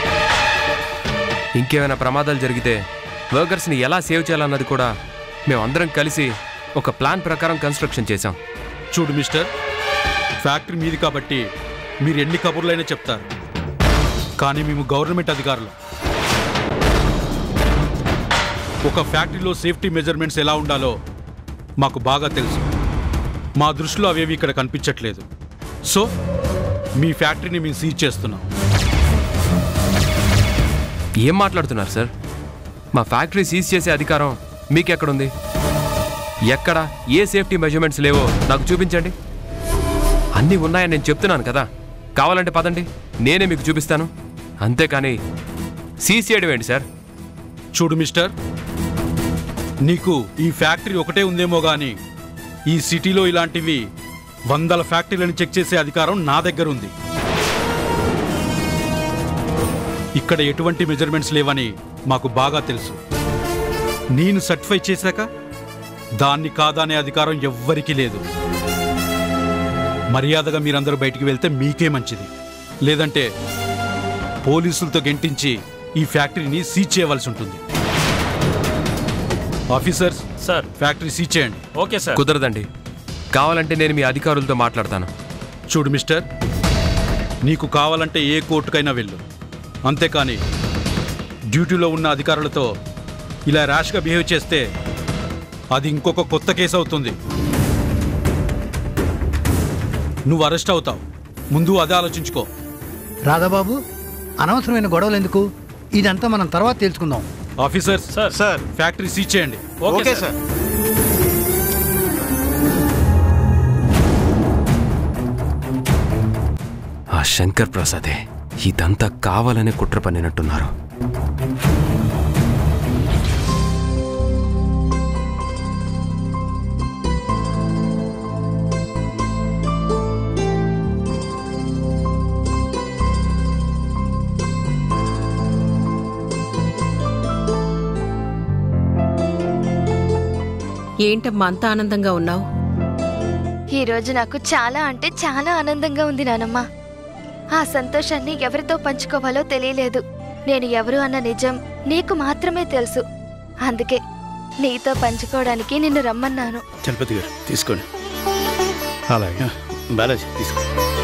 Speaker 3: ఇంకేమైనా ప్రమాదాలు జరిగితే వర్కర్స్ని ఎలా సేవ్ చేయాలన్నది కూడా మేమందరం కలిసి ఒక ప్లాన్ ప్రకారం కన్స్ట్రక్షన్ చేశాం.
Speaker 12: చూడు మిస్టర్, ఫ్యాక్టరీ మీది కాబట్టి మీరు ఎన్ని కబుర్లైనా చెప్తారు, కానీ మేము గవర్నమెంట్ అధికారులు. ఒక ఫ్యాక్టరీలో సేఫ్టీ మెజర్మెంట్స్ ఎలా ఉండాలో మాకు బాగా తెలుసు. మా దృష్టిలో అవేవి ఇక్కడ కనిపించట్లేదు. సో మీ ఫ్యాక్టరీని మేము సీజ్ చేస్తున్నాం.
Speaker 3: ఏం మాట్లాడుతున్నారు సార్? మా ఫ్యాక్టరీ సీజ్ చేసే అధికారం మీకెక్కడుంది? ఎక్కడ ఏ సేఫ్టీ మెజర్మెంట్స్ లేవో నాకు చూపించండి. అన్నీ ఉన్నాయని నేను చెప్తున్నాను కదా. కావాలంటే పదండి, నేనే మీకు చూపిస్తాను. అంతేకాని సీజ్ చేయడం ఏంటి సార్?
Speaker 12: చూడు మిస్టర్, నీకు ఈ ఫ్యాక్టరీ ఒకటే ఉందేమో కానీ ఈ సిటీలో ఇలాంటివి 100 ఫ్యాక్టరీలను చెక్ చేసే అధికారం నా దగ్గర ఉంది. ఇక్కడ ఎటువంటి మెజర్మెంట్స్ లేవని మాకు బాగా తెలుసు. నేను సర్టిఫై చేశాక దాన్ని కాదనే అధికారం ఎవ్వరికీ లేదు. మర్యాదగా మీరందరూ బయటికి వెళ్తే మీకే మంచిది. లేదంటే పోలీసులతో గెంటించి ఈ ఫ్యాక్టరీని సీజ్ చేయవలసి ఉంటుంది. ఆఫీసర్స్ సార్, ఫ్యాక్టరీ సీజ్ చేయండి.
Speaker 3: Okay sir. కుదరదండి. కావాలంటే నేను మీ అధికారులతో మాట్లాడతాను.
Speaker 12: చూడు మిస్టర్, నీకు కావాలంటే ఏ కోర్టుకైనా వెళ్ళు. అంతేకాని డ్యూటీలో ఉన్న అధికారులతో ఇలా ర్యాష్గా బిహేవ్ చేస్తే అది ఇంకొక కొత్త కేసు అవుతుంది. నువ్వు అరెస్ట్ అవుతావు. ముందు అదే ఆలోచించుకో.
Speaker 13: రాధాబాబు, అనవసరమైన గొడవలు ఎందుకు? ఇదంతా మనం తర్వాత తెలుసుకుందాం.
Speaker 12: ఆఫీసర్ సార్, ఫ్యాక్టరీ సీజ్ చేయండి.
Speaker 13: Okay sir.
Speaker 3: ఆ శంకర్ ప్రసాదే ఇదంతా కావాలనే కుట్ర పన్నినట్టున్నారు.
Speaker 14: ఏంటమ్మా అంత ఆనందంగా ఉన్నావు?
Speaker 2: ఈ రోజు నాకు చాలా అంటే చాలా ఆనందంగా ఉంది నానమ్మ. ఆ సంతోషాన్ని ఎవరితో పంచుకోవాలో తెలియలేదు. నేను ఎవరు అన్న నిజం నీకు మాత్రమే తెలుసు. అందుకే నీతో పంచుకోవడానికి నిన్ను రమ్మన్నాను.
Speaker 11: చలపతి గారు తీసుకోండి. అలాగే బాలాజీ తీసుకో.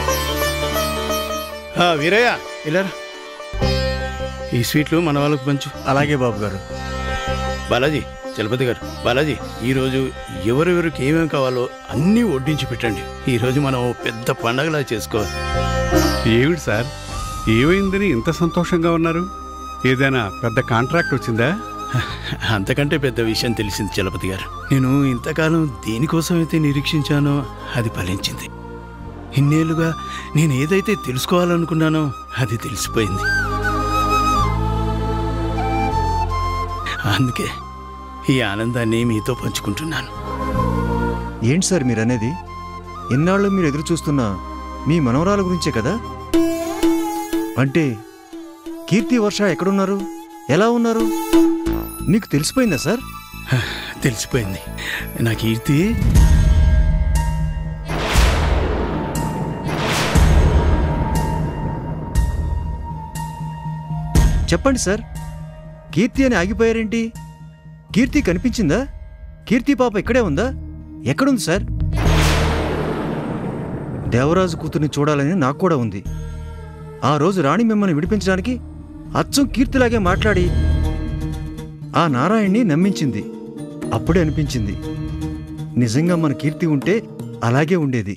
Speaker 11: వీరయ్య ఇలా ఈ స్వీట్లు మన వాళ్ళకు పంచు.
Speaker 15: అలాగే బాబు గారు.
Speaker 11: బాలాజీ, చలపతి గారు, బాలాజీ, ఈరోజు ఎవరెవరికి ఏమేమి కావాలో అన్నీ వడ్డించి పెట్టండి. ఈరోజు మనం పెద్ద పండగలా చేసుకోవాలి.
Speaker 4: ఏమిటి సార్, ఏమైందని ఇంత సంతోషంగా ఉన్నారు? ఏదైనా పెద్ద కాంట్రాక్ట్ వచ్చిందా?
Speaker 11: అంతకంటే పెద్ద విషయం తెలిసింది చలపతి గారు. నేను ఇంతకాలం దేనికోసమైతే నిరీక్షించానో అది ఫలించింది. ఇన్నేళ్లుగా నేను ఏదైతే తెలుసుకోవాలనుకున్నానో అది తెలిసిపోయింది. అందుకే ఈ ఆనందాన్ని మీతో పంచుకుంటున్నాను.
Speaker 15: ఏంటి సార్ మీరనేది? ఇన్నాళ్ళు మీరు ఎదురు చూస్తున్న మీ మనవరాల గురించే కదా? అంటే కీర్తి, వర్ష ఎక్కడున్నారు, ఎలా ఉన్నారు మీకు తెలిసిపోయిందా సార్?
Speaker 11: తెలిసిపోయింది. నా కీర్తి
Speaker 15: చెప్పండి సార్, కీర్తి అని ఆగిపోయారేంటి? కీర్తి కనిపించిందా? కీర్తి పాప ఇక్కడే ఉందా? ఎక్కడుంది సార్? దేవరాజు కూతుర్ని చూడాలని నాకు కూడా ఉంది. ఆ రోజు రాణి మిమ్మల్ని విడిపించడానికి అచ్చం కీర్తిలాగే మాట్లాడి ఆ నారాయణ్ణి నమ్మించింది. అప్పుడే అనిపించింది, నిజంగా మన కీర్తి ఉంటే అలాగే ఉండేది.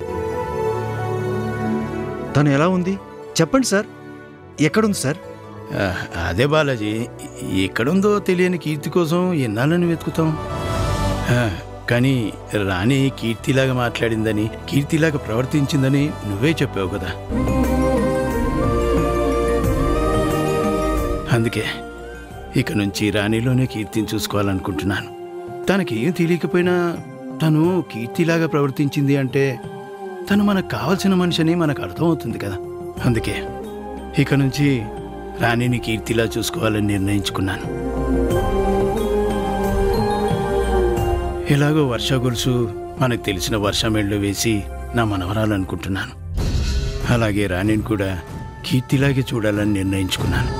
Speaker 15: తను ఎలా ఉంది చెప్పండి సార్, ఎక్కడుంది సార్?
Speaker 11: అదే బాలాజీ, ఎక్కడుందో తెలియని కీర్తి కోసం ఎన్నాళ్ళని వెతుకుతాం. కానీ రాణి కీర్తిలాగా మాట్లాడిందని, కీర్తిలాగా ప్రవర్తించిందని నువ్వే చెప్పావు కదా. అందుకే ఇక నుంచి రాణిలోనే కీర్తిని చూసుకోవాలనుకుంటున్నాను. తనకేం తెలియకపోయినా తను కీర్తిలాగా ప్రవర్తించింది అంటే తను మనకు కావలసిన మనిషిని మనకు అర్థమవుతుంది కదా. అందుకే ఇక నుంచి రాణిని కీర్తిలా చూసుకోవాలని నిర్ణయించుకున్నాను. ఎలాగో వర్ష గొలుసు మనకు తెలిసిన వర్ష మెళ్ళలో వేసి నా మనవరాలనుకుంటున్నాను. అలాగే రాణిని కూడా కీర్తిలాగే చూడాలని నిర్ణయించుకున్నాను.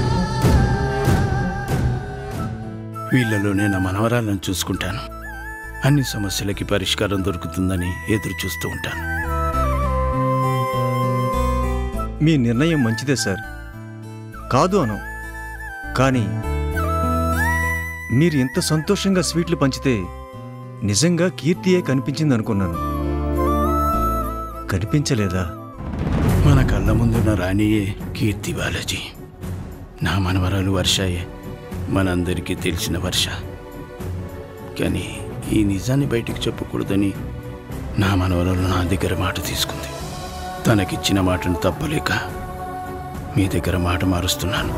Speaker 11: వీళ్ళలోనే నా మనవరాలను చూసుకుంటాను. అన్ని సమస్యలకి పరిష్కారం దొరుకుతుందని ఎదురు చూస్తూ ఉంటాను.
Speaker 15: మీ నిర్ణయం మంచిదే సార్, కాదు అను. కానీ మీరు ఎంత సంతోషంగా స్వీట్లు పంచితే నిజంగా కీర్తియే కనిపించింది అనుకున్నాను. కనిపించలేదా?
Speaker 11: మన కళ్ళ ముందున్న రాణియే కీర్తి బాలాజీ. నా మనవరాలు వర్షయే, మనందరికీ తెలిసిన వర్ష. కానీ ఈ నిజాన్ని బయటికి చెప్పకూడదని నా మనవరాలు నా దగ్గర మాట తీసుకుంది. తనకిచ్చిన మాటను తప్పలేక మీ దగ్గర మాట మారుస్తున్నాను.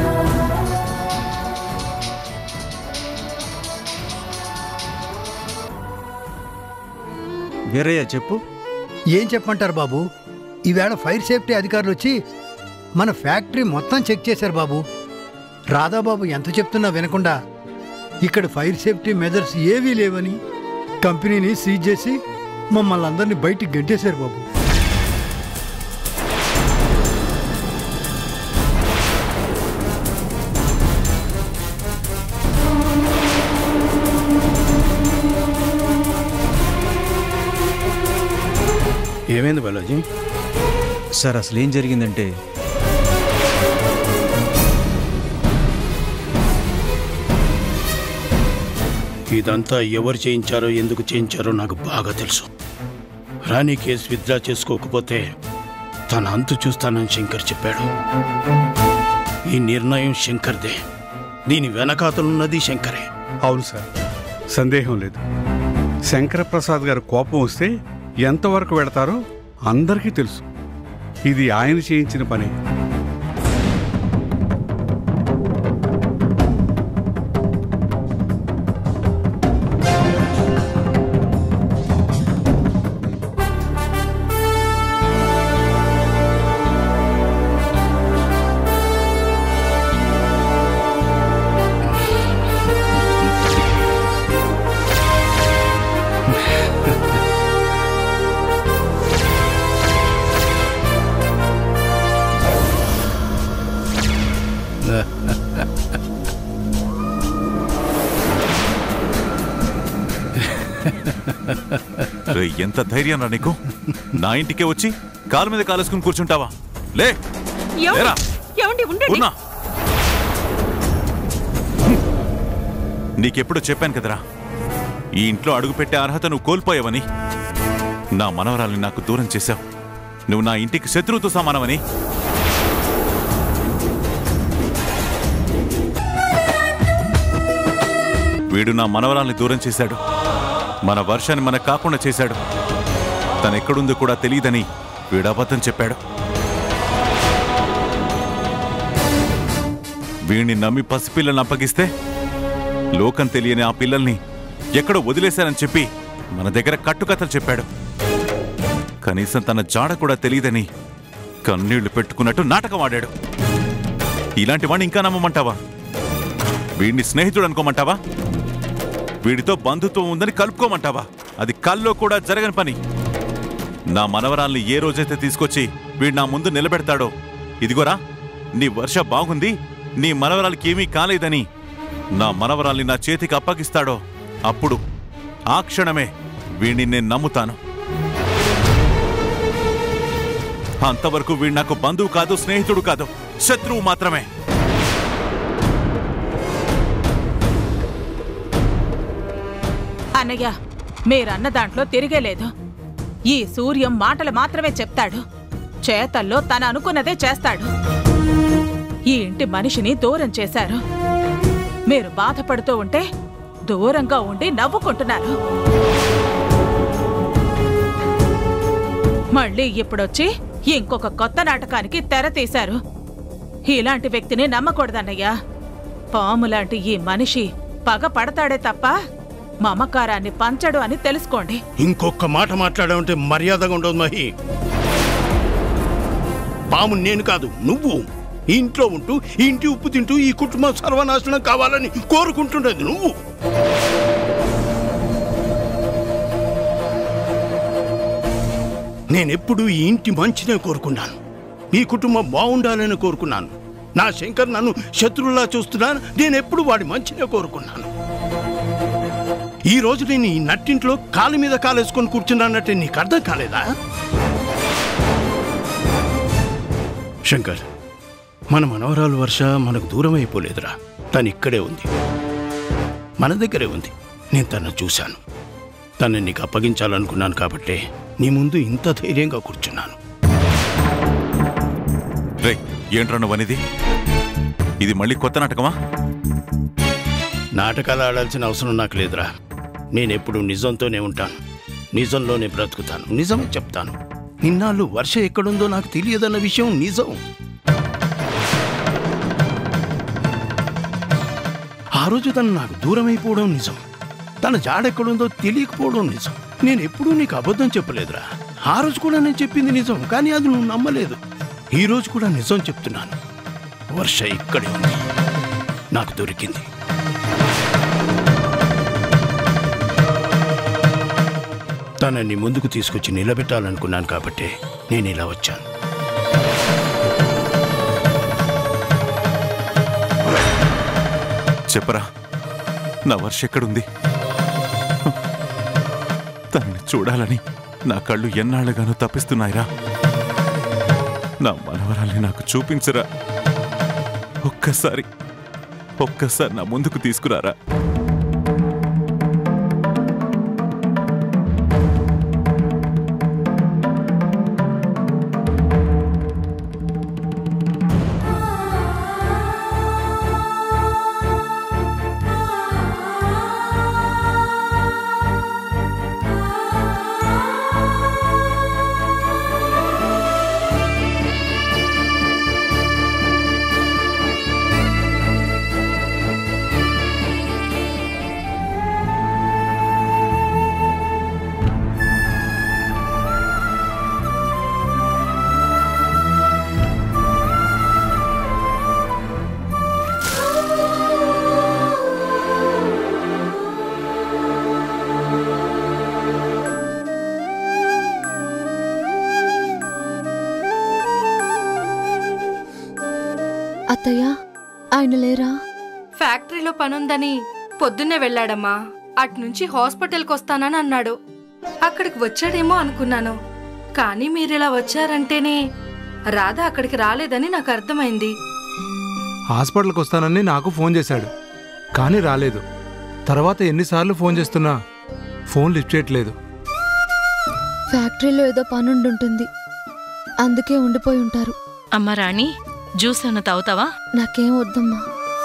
Speaker 15: వీరయ్య చెప్పు.
Speaker 13: ఏం చెప్పమంటారు బాబు, ఈవేళ ఫైర్ సేఫ్టీ అధికారులు వచ్చి మన ఫ్యాక్టరీ మొత్తం చెక్ చేశారు బాబు. రాధాబాబు ఎంత చెప్తున్నా వినకుండా ఇక్కడ ఫైర్ సేఫ్టీ మెజర్స్ ఏవీ లేవని కంపెనీని సీజ్ చేసి మమ్మల్ని అందరినీ బయటికి గెంటేశారు బాబు.
Speaker 11: ఏమైంది బాలాజీ?
Speaker 15: సార్ అసలు ఏం జరిగిందంటే,
Speaker 11: ఇదంతా ఎవరు చేయించారో, ఎందుకు చేయించారో నాకు బాగా తెలుసు. రాణి కేసు విత్డ్రా చేసుకోకపోతే తన అంతు చూస్తానని శంకర్ చెప్పాడు. ఈ నిర్ణయం శంకర్దే. దీని వెనకాతలున్నది శంకరే.
Speaker 4: అవును సార్, సందేహం లేదు. శంకరప్రసాద్ గారు కోపం వస్తే ఎంతవరకు వెడతారో అందరికీ తెలుసు. ఇది ఆయన చేయించిన పని.
Speaker 16: ఎంత ధైర్యం రా నీకు? నా ఇంటికే వచ్చి కాలు మీద కాలేసుకుని కూర్చుంటావా? లేరా ఉన్నా. నీకెప్పుడు చెప్పాను కదరా, ఈ ఇంట్లో అడుగుపెట్టే అర్హత నువ్వు కోల్పోయావని. నా మనవరాల్ని నాకు దూరం చేశావు. నువ్వు నా ఇంటికి శత్రువుతో సమానమని. వీడు నా మనవరాల్ని దూరం చేశాడు. మన వర్షాన్ని మనకు కాకుండా చేశాడు. తనెక్కడుందో కూడా తెలియదని వీడు అబద్ధం చెప్పాడు. వీడిని నమ్మి పసిపిల్లల్ని అప్పగిస్తే లోకం తెలియని ఆ పిల్లల్ని ఎక్కడో వదిలేశారని చెప్పి మన దగ్గర కట్టుకథలు చెప్పాడు. కనీసం తన జాడ కూడా తెలియదని కన్నీళ్లు పెట్టుకున్నట్టు నాటకం ఆడాడు. ఇలాంటి వాడిని ఇంకా నమ్మమంటావా? వీడిని స్నేహితుడు అనుకోమంటావా? వీడితో బంధుత్వం ఉందని కలుపుకోమంటావా? అది కల్లో కూడా జరగని పని. నా మనవరాల్ని ఏ రోజైతే తీసుకొచ్చి వీడు నా ముందు నిలబెడతాడో, ఇదిగోరా నీ వర్ష బాగుంది, నీ మనవరాలకి ఏమీ కాలేదని నా మనవరాల్ని నా చేతికి అప్పగిస్తాడో, అప్పుడు ఆ క్షణమే వీడిని నేను నమ్ముతాను. అంతవరకు వీడు నాకు బంధువు కాదు, స్నేహితుడు కాదు, శత్రువు మాత్రమే.
Speaker 17: అన్నయ్య, మీరన్న దాంట్లో తిరిగేలేదు. ఈ సూర్యం మాటలు మాత్రమే చెప్తాడు, చేతల్లో తను అనుకున్నదే చేస్తాడు. ఈ ఇంటి మనిషిని దూరం చేశారు. మీరు బాధపడుతూ ఉంటే దూరంగా ఉండి నవ్వుకుంటున్నారు. మళ్ళీ ఇప్పుడొచ్చి ఇంకొక కొత్త నాటకానికి తెర తీశారు. ఇలాంటి వ్యక్తిని నమ్మకూడదన్నయ్యా. పాములాంటి ఈ మనిషి పగ పడతాడే తప్ప మమకారాన్ని పంచడు అని తెలుసుకోండి.
Speaker 11: ఇంకొక మాట మాట్లాడామంటే మర్యాదగా ఉండదు మహి. పాము నేను కాదు, నువ్వు. ఈ ఇంట్లో ఉంటూ ఈ ఇంటి ఉప్పు తింటూ ఈ కుటుంబం సర్వనాశనం కావాలని కోరుకుంటున్నది నువ్వు. నేనెప్పుడు ఈ ఇంటి మంచినే కోరుకున్నాను. ఈ కుటుంబం బాగుండాలని కోరుకున్నాను. నా శంకర్ నన్ను శత్రువులా చూస్తున్నాను. నేనెప్పుడు వాడి మంచినే కోరుకున్నాను. ఈ రోజు నేను ఈ నట్టింట్లో కాలు మీద కాలేసుకొని కూర్చున్నానంటే నీకు అర్థం కాలేదా? శంకర్, మన మనవరాలు వర్ష మనకు దూరం అయిపోలేదురా. తను ఇక్కడే ఉంది, మన దగ్గరే ఉంది. నేను తను చూశాను. తనని నీకు అప్పగించాలనుకున్నాను కాబట్టే నీ ముందు ఇంత ధైర్యంగా కూర్చున్నాను.
Speaker 16: రే, ఏంట్రా నువ్వనేది? ఇది మళ్ళీ కొత్త నాటకమా?
Speaker 11: నాటకాలు ఆడాల్సిన అవసరం నాకు లేదురా. నేనెప్పుడు నిజంతోనే ఉంటాను, నిజంలోనే బ్రతుకుతాను, నిజమే చెప్తాను. నిన్నాళ్ళు వర్ష ఎక్కడుందో నాకు తెలియదన్న విషయం నిజం. ఆ రోజు తను నాకు దూరం అయిపోవడం నిజం. తన జాడెక్కడుందో తెలియకపోవడం నిజం. నేనెప్పుడూ నీకు అబద్ధం చెప్పలేదురా. ఆ రోజు కూడా నేను చెప్పింది నిజం, కానీ అది నువ్వు నమ్మలేదు. ఈ రోజు కూడా నిజం చెప్తున్నాను. వర్ష ఇక్కడే ఉంది, నాకు దొరికింది. తనని ముందుకు తీసుకొచ్చి నిలబెట్టాలనుకున్నాను కాబట్టి నేను ఇలా వచ్చాను.
Speaker 16: చెప్పరా, నా వర్ష ఎక్కడుంది? తనని చూడాలని నా కళ్ళు ఎన్నాళ్ళుగానో తప్పిస్తున్నాయిరా. నా మనవరాల్ని నాకు చూపించరా. ఒక్కసారి నా ముందుకు తీసుకురారా.
Speaker 8: అత్తయ్య, ఆయన లేరా?
Speaker 6: ఫ్యాక్టరీలో పనుందని పొద్దున్నే వెళ్ళాడమ్మా. అట్నుంచి హాస్పిటల్కి వస్తానని అన్నాడు. అక్కడికి వచ్చాడేమో అనుకున్నాను. కానీ మీరిలా వచ్చారంటేనే రాధ అక్కడికి రాలేదని నాకు అర్థమైంది.
Speaker 4: హాస్పిటల్కి వస్తానని నాకు ఫోన్ చేశాడు, కానీ రాలేదు. తర్వాత ఎన్నిసార్లు ఫోన్ చేస్తున్నా ఫోన్ లిఫ్ట్ చేయట్లేదు.
Speaker 8: ఫ్యాక్టరీలో ఏదో పనుండుంటుంది, అందుకే ఉండిపోయి ఉంటారు.
Speaker 5: అమ్మ రాణి, జ్యూస్ అన్న తాగుతావా?
Speaker 8: నాకేం వద్దమ్మా.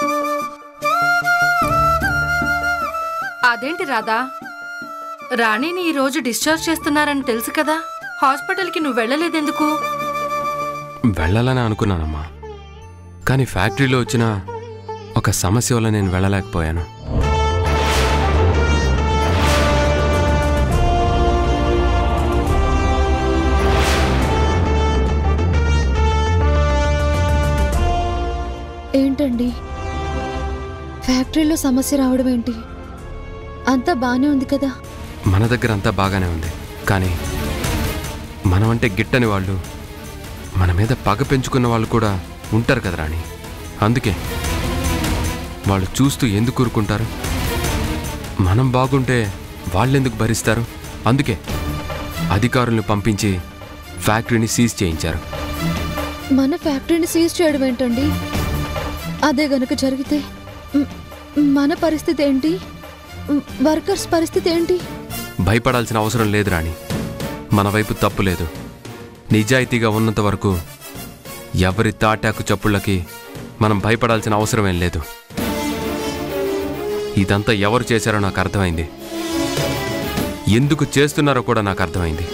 Speaker 6: అదేంటి రాధా, రాణిని ఈరోజు డిశ్చార్జ్ చేస్తున్నారని తెలుసు కదా, హాస్పిటల్కి నువ్వు వెళ్ళలేదెందుకు?
Speaker 3: వెళ్ళాలని అనుకున్నానమ్మా, కానీ ఫ్యాక్టరీలో వచ్చిన ఒక సమస్య వల్ల నేను వెళ్ళలేకపోయాను.
Speaker 8: ఏంటండి ఫ్యాక్టరీలో సమస్య రావడం ఏంటి? అంతా బానే ఉంది కదా?
Speaker 3: మన దగ్గర అంతా బాగానే ఉంది, కానీ మనమంటే గిట్టని వాళ్ళు, మన మీద పగ పెంచుకున్న వాళ్ళు కూడా ఉంటారు కదా రాణి. అందుకే వాళ్ళు చూస్తూ ఎందుకు ఊరుకుంటారు? మనం బాగుంటే వాళ్ళెందుకు భరిస్తారు? అందుకే అధికారులను పంపించి ఫ్యాక్టరీని సీజ్ చేయించారు.
Speaker 8: మన ఫ్యాక్టరీని సీజ్ చేయడం ఏంటండి? అదే గనుక జరిగితే మన పరిస్థితి ఏంటి? వర్కర్స్ పరిస్థితి ఏంటి?
Speaker 3: భయపడాల్సిన అవసరం లేదు రాణి, మన వైపు తప్పు లేదు. నిజాయితీగా ఉన్నంత వరకు ఎవరి తాటాకు చప్పుళ్ళకి మనం భయపడాల్సిన అవసరమేం లేదు. ఇదంతా ఎవరు చేశారో నాకు అర్థమైంది, ఎందుకు చేస్తున్నారో కూడా నాకు అర్థమైంది.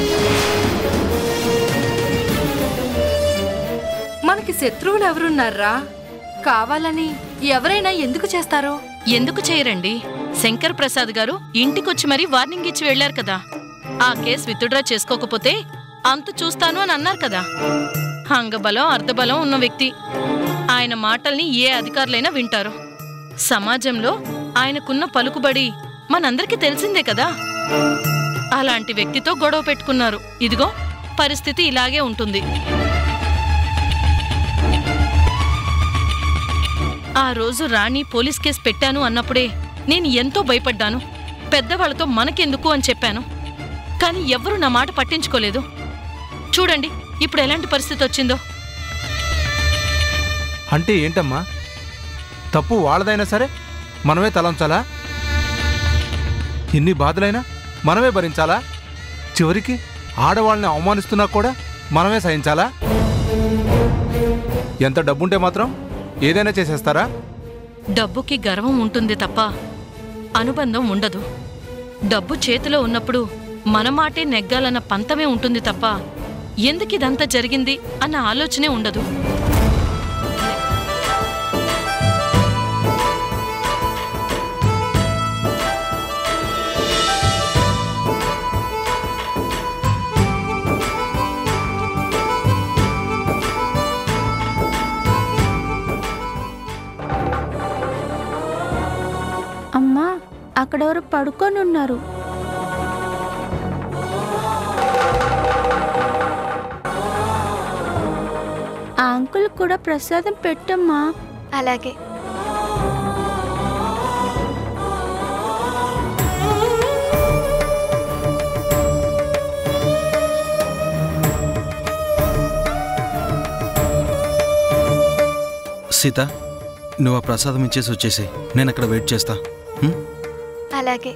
Speaker 6: మనకి శత్రువులు ఎవరున్నారా? కావాలని ఎవరైనా ఎందుకు చేస్తారు?
Speaker 5: ఎందుకు చేయరండి? శంకర్ ప్రసాద్ గారు ఇంటికొచ్చి మరీ వార్నింగ్ ఇచ్చి వెళ్లారు కదా. ఆ కేసు విత్డ్రా చేసుకోకపోతే అంతు చూస్తాను అని అన్నారు కదా. అంగబలం అర్ధబలం ఉన్న వ్యక్తి, ఆయన మాటల్ని ఏ అధికారులైనా వింటారు. సమాజంలో ఆయనకున్న పలుకుబడి మనందరికీ తెలిసిందే కదా. అలాంటి వ్యక్తితో గొడవ పెట్టుకున్నారు. ఇదిగో పరిస్థితి ఇలాగే ఉంటుంది. ఆ రోజు రాణి పోలీస్ కేసు పెట్టాను అన్నప్పుడే నేను ఎంతో భయపడ్డాను. పెద్దవాళ్లతో మనకెందుకు అని చెప్పాను, కానీ ఎవ్వరూ నా మాట పట్టించుకోలేదు. చూడండి ఇప్పుడు ఎలాంటి పరిస్థితి వచ్చిందో.
Speaker 4: అంటే ఏంటమ్మా, తప్పు వాళ్ళదైనా సరే మనమే తలంచాలా? ఎన్ని బాధలైనా మనమే భరించాలా? చివరికి ఆడవాళ్ళని అవమానిస్తున్నా కూడా మనమే సహించాలా? ఎంత డబ్బుంటే మాత్రం ఏదైనా చేసేస్తారా?
Speaker 5: డబ్బుకి గర్వం ఉంటుంది తప్ప అనుబంధం ఉండదు. డబ్బు చేతిలో ఉన్నప్పుడు మన మాటే నెగ్గాలన్న పంతమే ఉంటుంది తప్ప ఎందుకిదంతా జరిగింది అన్న ఆలోచనే ఉండదు.
Speaker 18: అమ్మా, అక్కడెవరు పడుకొని ఉన్నారు. ఆ అంకుల్ కూడా ప్రసాదం పెట్టమ్మా.
Speaker 2: అలాగే.
Speaker 15: సీత, నువ్వు ఆ ప్రసాదం ఇచ్చేసి వచ్చేసి నేను అక్కడ వెయిట్ చేస్తా.
Speaker 2: అలాగే.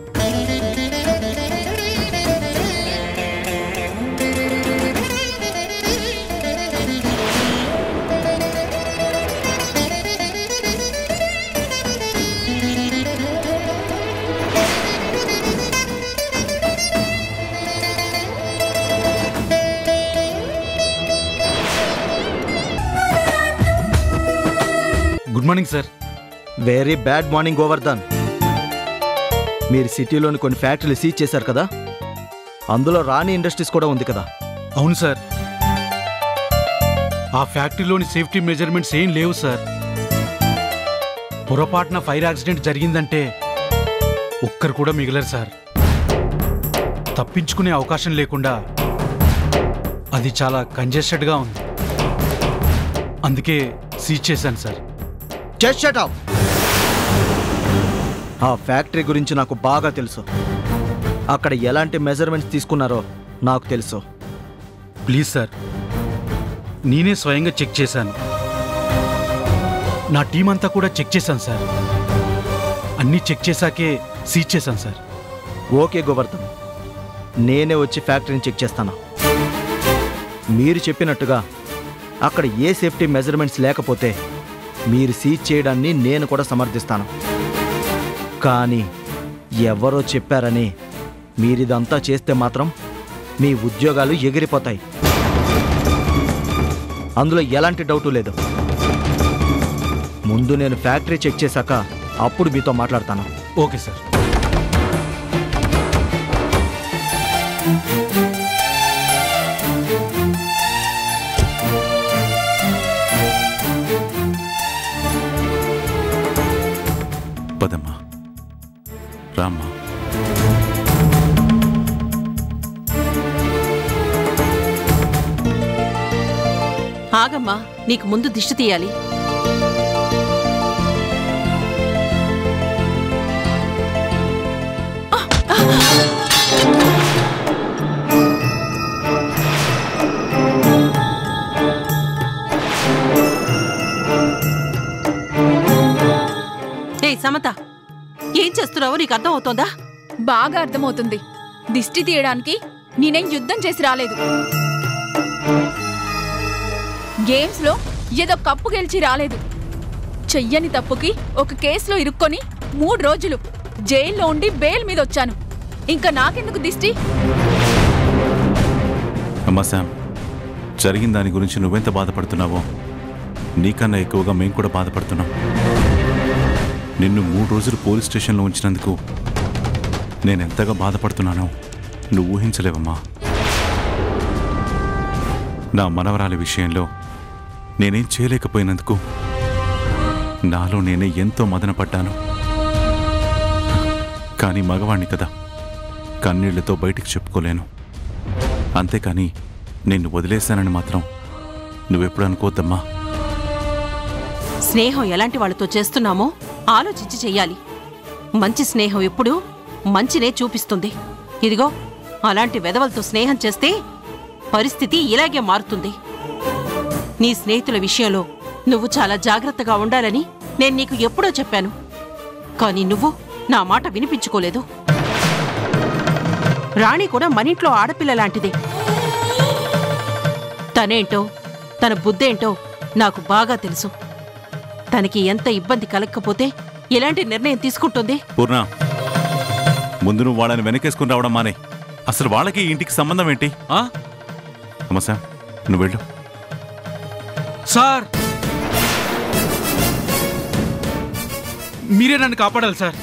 Speaker 12: Good morning sir.
Speaker 15: Very bad morning Govardhan. మీరు సిటీలోని కొన్ని ఫ్యాక్టరీలు సీజ్ చేశారు కదా, అందులో రాణి ఇండస్ట్రీస్ కూడా ఉంది కదా?
Speaker 12: అవును సార్. ఆ ఫ్యాక్టరీలోని సేఫ్టీ మెజర్మెంట్స్ ఏం లేవు సార్. పొరపాటున ఫైర్ యాక్సిడెంట్ జరిగిందంటే ఒక్కరు కూడా మిగలరు సార్. తప్పించుకునే అవకాశం లేకుండా అది చాలా కంజెస్టెడ్గా ఉంది. అందుకే సీజ్ చేశాను సార్.
Speaker 15: Just shut up. ఆ ఫ్యాక్టరీ గురించి నాకు బాగా తెలుసు.
Speaker 19: అక్కడ ఎలాంటి మెజర్మెంట్స్ తీసుకున్నారో నాకు తెలుసు.
Speaker 12: ప్లీజ్ సార్, నేనే స్వయంగా చెక్ చేశాను. నా టీం అంతా కూడా చెక్ చేశాను సార్. అన్నీ చెక్ చేశాకే సీజ్ చేశాను సార్.
Speaker 19: ఓకే గోవర్ధన్, నేనే వచ్చి ఫ్యాక్టరీని చెక్ చేస్తాను. మీరు చెప్పినట్టుగా అక్కడ ఏ సేఫ్టీ మెజర్మెంట్స్ లేకపోతే మీరు సీజ్ చేయడాన్ని నేను కూడా సమర్థిస్తాను. కానీ ఎవరో చెప్పారని మీరిదంతా చేస్తే మాత్రం మీ ఉద్యోగాలు ఎగిరిపోతాయి. అందులో ఎలాంటి డౌటు లేదు. ముందు నేను ఫ్యాక్టరీ చెక్ చేశాక అప్పుడు మీతో మాట్లాడతాను.
Speaker 12: Okay sir.
Speaker 16: పదమ్మా, రామ్మా.
Speaker 14: ఆగమ్మా, నీకు ముందు దిష్టి తీయాలి. సమత, ఏం చేస్తున్నావో నీకు అర్థం అవుతోందా?
Speaker 9: బాగా అర్థమవుతుంది. దిష్టి తీయడానికి నేనేం యుద్ధం చేసి రాలేదు. గేమ్స్ లో ఏదో కప్పు గెలిచి రాలేదు. చెయ్యని తప్పుకి ఒక కేసులో ఇరుక్కొని 3 రోజులు జైల్లో ఉండి బెయిల్ మీద వచ్చాను. ఇంకా నాకెందుకు దిష్టి?
Speaker 16: అమ్మా శామ్, జరిగిన దాని గురించి నువ్వెంత బాధపడుతున్నావో నీకన్నా ఎక్కువగా మేము కూడా బాధపడుతున్నాం. నిన్ను 3 రోజులు పోలీస్ స్టేషన్లో ఉంచినందుకు నేనెంతగా బాధపడుతున్నానో నువ్వు ఊహించలేవమ్మా. నా మనవరాలి విషయంలో నేనేం చేయలేకపోయినందుకు నాలో నేనే ఎంతో మదనపడ్డాను. కానీ మగవాణ్ణి కదా, కన్నీళ్లతో బయటికి చెప్పుకోలేను. అంతేకాని నిన్ను వదిలేశానని మాత్రం నువ్వెప్పుడు అనుకోవద్దమ్మా.
Speaker 14: స్నేహం ఎలాంటి వాళ్ళతో చేస్తున్నామో ఆలోచించి చెయ్యాలి. మంచి స్నేహం ఎప్పుడూ మంచినే చూపిస్తుంది. ఇదిగో, అలాంటి వెధవలతో స్నేహం చేస్తే పరిస్థితి ఇలాగే మారుతుంది. నీ స్నేహితుల విషయంలో నువ్వు చాలా జాగ్రత్తగా ఉండాలని నేను నీకు ఎప్పుడో చెప్పాను. కానీ నువ్వు నా మాట వినిపించుకోలేదు. రాణి కూడా మనింట్లో ఆడపిల్ల లాంటిదే. తనేంటో తన బుద్ధేంటో నాకు బాగా తెలుసు. తనకి ఎంత ఇబ్బంది కలగకపోతే ఎలాంటి నిర్ణయం తీసుకుంటుంది?
Speaker 16: పూర్ణ, ముందు నువ్వు వాళ్ళని వెనకేసుకుని రావడం మానే. అసలు వాళ్ళకి ఇంటికి సంబంధం ఏంటి? అమ్మా శామ్, నువ్వు వెళ్ళు.
Speaker 12: సార్, మీరే నన్ను కాపాడాలి సార్.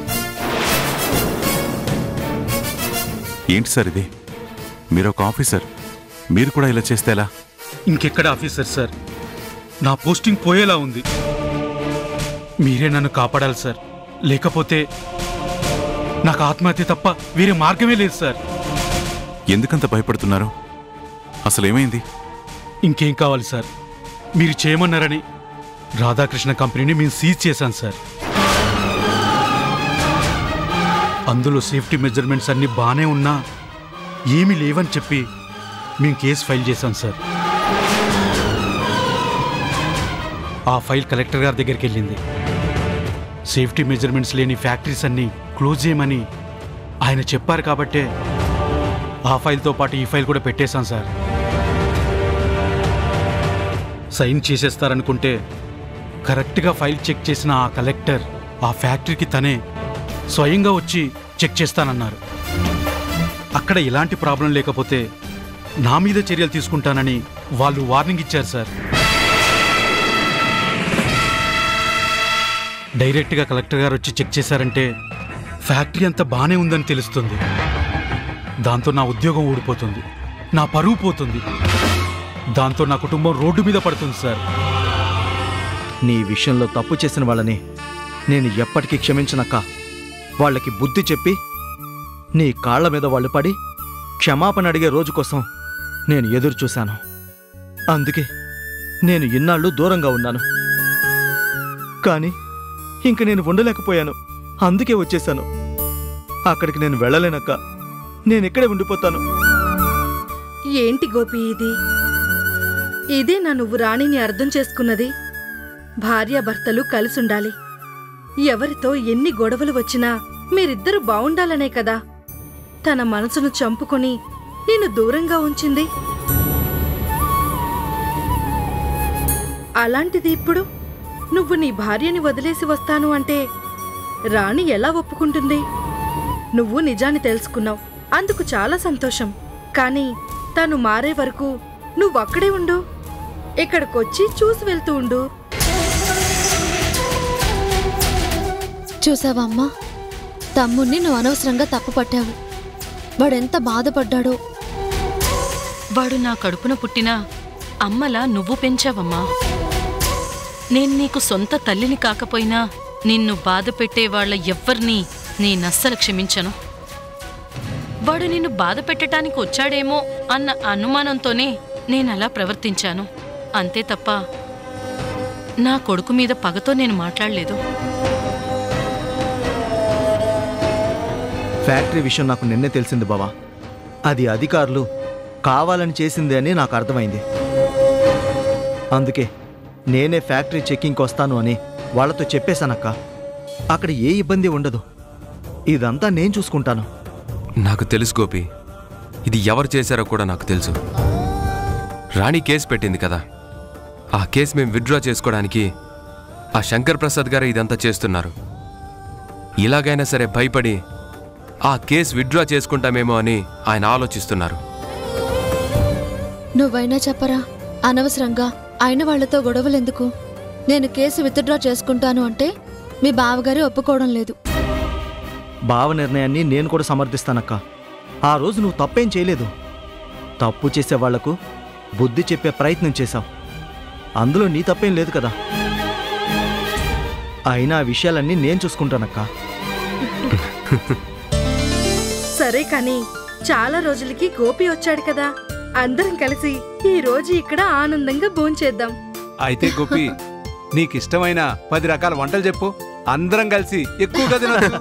Speaker 16: ఏంటి సార్ ఇది? మీరు ఒక ఆఫీసర్, మీరు కూడా ఇలా చేస్తే ఎలా?
Speaker 12: ఇంకెక్కడ ఆఫీసర్ సార్, నా పోస్టింగ్ పోయేలా ఉంది. మీరే నన్ను కాపాడాలి సార్. లేకపోతే నాకు ఆత్మహత్య తప్ప వేరే మార్గమే లేదు సార్.
Speaker 16: ఎందుకంత భయపడుతున్నారు? అసలేమైంది?
Speaker 12: ఇంకేం కావాలి సార్? మీరు చేయమన్నారని రాధాకృష్ణ కంపెనీని మేము సీజ్ చేశాం సార్. అందులో సేఫ్టీ మెజర్మెంట్స్ అన్నీ బాగానే ఉన్నా ఏమీ లేవని చెప్పి మేము కేసు ఫైల్ చేశాం సార్. ఆ ఫైల్ కలెక్టర్ గారి దగ్గరికి వెళ్ళింది. సేఫ్టీ మెజర్మెంట్స్ లేని ఫ్యాక్టరీస్ అన్నీ క్లోజ్ చేయమని ఆయన చెప్పారు కాబట్టే ఆ ఫైల్తో పాటు ఈ ఫైల్ కూడా పెట్టేశాం సార్. సైన్ చేసేస్తారనుకుంటే కరెక్ట్గా ఫైల్ చెక్ చేసిన ఆ కలెక్టర్ ఆ ఫ్యాక్టరీకి తనే స్వయంగా వచ్చి చెక్ చేస్తానన్నారు. అక్కడ ఎలాంటి ప్రాబ్లం లేకపోతే నా మీద చర్యలు తీసుకుంటానని వాళ్ళు వార్నింగ్ ఇచ్చారు సార్. డైరెక్ట్గా కలెక్టర్ గారు వచ్చి చెక్ చేశారంటే ఫ్యాక్టరీ అంతా బాగానే ఉందని తెలుస్తుంది. దాంతో నా ఉద్యోగం ఊడిపోతుంది, నా పరువు పోతుంది. దాంతో నా కుటుంబం రోడ్డు మీద పడుతుంది సార్.
Speaker 19: నీ విషయంలో తప్పు చేసిన వాళ్ళని నేను ఎప్పటికీ క్షమించనక్క. వాళ్ళకి బుద్ధి చెప్పి నీ కాళ్ల మీద వాళ్ళు పడి క్షమాపణ అడిగే రోజు కోసం నేను ఎదురు చూశాను. అందుకే నేను ఇన్నాళ్ళు దూరంగా ఉన్నాను. కానీ ఇంక నేను ఉండలేకపోయాను. అందుకే వచ్చేశాను. అక్కడికి నేను వెళ్ళలేనక్క. నేనిక్కడే ఉండిపోతాను.
Speaker 6: ఏంటి గోపి ఇది? ఇదేనా నువ్వు రాణిని అర్థం చేసుకున్నది? భార్యాభర్తలు కలిసుండాలి. ఎవరితో ఎన్ని గొడవలు వచ్చినా మీరిద్దరూ బావుండాలనే కదా తన మనసును చంపుకొని నిన్ను దూరంగా ఉంచింది. అలాంటిది ఇప్పుడు నువ్వు నీ భార్యని వదిలేసి వస్తాను అంటే రాణి ఎలా ఒప్పుకుంటుంది? నువ్వు నిజాన్ని తెలుసుకున్నావు, అందుకు చాలా సంతోషం. కానీ తను మారే వరకు నువ్వక్కడే ఉండు. ఇక్కడికొచ్చి చూసి వెళ్తూ ఉండు.
Speaker 8: చూసావా అమ్మా, తమ్ముణ్ణి నువ్వు అనవసరంగా తప్పు పట్టావు. వాడెంత బాధపడ్డాడో.
Speaker 5: వాడు నా కడుపున పుట్టినా అమ్మలా నువ్వు పెంచావమ్మా. నేను నీకు సొంత తల్లిని కాకపోయినా నిన్ను బాధ పెట్టేవాళ్ల ఎవ్వరినీ నేనస్సలు క్షమించను. వాడు నిన్ను బాధ పెట్టడానికి వచ్చాడేమో అన్న అనుమానంతోనే నేనలా ప్రవర్తించాను, అంతే తప్ప నా కొడుకు మీద పగతో నేను మాట్లాడలేదు.
Speaker 19: ఫ్యాక్టరీ విషయం నాకు నిన్నే తెలిసింది బావా. అది అధికారులు కావాలని చేసిందే అని నాకు అర్థమైంది. అందుకే నేనే ఫ్యాక్టరీ చెక్కింగ్కి వస్తాను అని వాళ్లతో చెప్పేశానక్క. అక్కడ ఏ ఇబ్బంది ఉండదు, ఇదంతా నేను చూసుకుంటాను.
Speaker 3: నాకు తెలుసు గోపి, ఇది ఎవరు చేశారో కూడా నాకు తెలుసు. రాణి కేసు పెట్టింది కదా, ఆ కేసు మేము విత్డ్రా చేసుకోవడానికి ఆ శంకర్ ప్రసాద్ గారు ఇదంతా చేస్తున్నారు. ఇలాగైనా సరే భయపడి ఆ కేసు విత్డ్రా చేసుకుంటామేమో అని ఆయన ఆలోచిస్తున్నారు.
Speaker 8: నువ్వైనా చెప్పరా, అనవసరంగా ఆయన వాళ్లతో గొడవలెందుకు? నేను కేసు విత్డ్రా చేసుకుంటాను అంటే మీ బావగారే ఒప్పుకోవడం లేదు.
Speaker 19: బావ నిర్ణయాన్ని నేను కూడా సమర్థిస్తానక్క. ఆ రోజు నువ్వు తప్పేం చేయలేదు. తప్పు చేసే వాళ్లకు బుద్ధి చెప్పే ప్రయత్నం చేశావు. అందులో నీ తప్పేం లేదు కదా. అయినా ఆ విషయాలన్నీ నేను చూసుకుంటానక్క.
Speaker 6: సరే కానీ చాలా రోజులకి గోపి వచ్చాడు కదా, అందరం కలిసి ఈ రోజు ఇక్కడ ఆనందంగా భోంచేద్దాం.
Speaker 4: అయితే గోపి, నీకిష్టమైన 10 రకాల వంటలు చెప్పు, అందరం కలిసి ఎక్కువగా తినొచ్చు.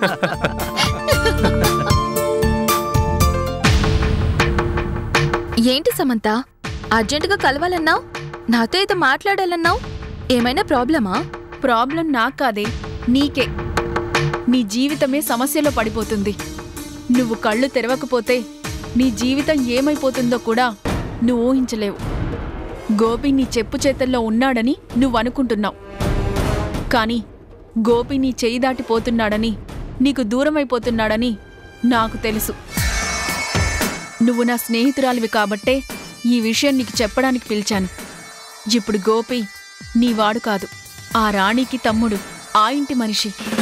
Speaker 2: ఏంటి సమంత, అర్జెంటుగా కలవాలన్నావు, నాతో ఏదో మాట్లాడాలన్నావు, ఏమైనా ప్రాబ్లమా?
Speaker 9: ప్రాబ్లం నాకు కాదే, నీకే. నీ జీవితమే సమస్యలో పడిపోతుంది. నువ్వు కళ్ళు తెరవకపోతే నీ జీవితం ఏమైపోతుందో కూడా నువ్వు ఊహించలేవు. గోపి నీ చెప్పు చేతల్లో ఉన్నాడని నువ్వనుకుంటున్నావు, కానీ గోపి నీ చేయి దాటిపోతున్నాడని, నీకు దూరమైపోతున్నాడని నాకు తెలుసు. నువ్వు నా స్నేహితురాలివి కాబట్టే ఈ విషయం నీకు చెప్పడానికి పిలిచాను. ఇప్పుడు గోపి నీవాడు కాదు, ఆ రాణికి తమ్ముడు, ఆ ఇంటి మనిషి.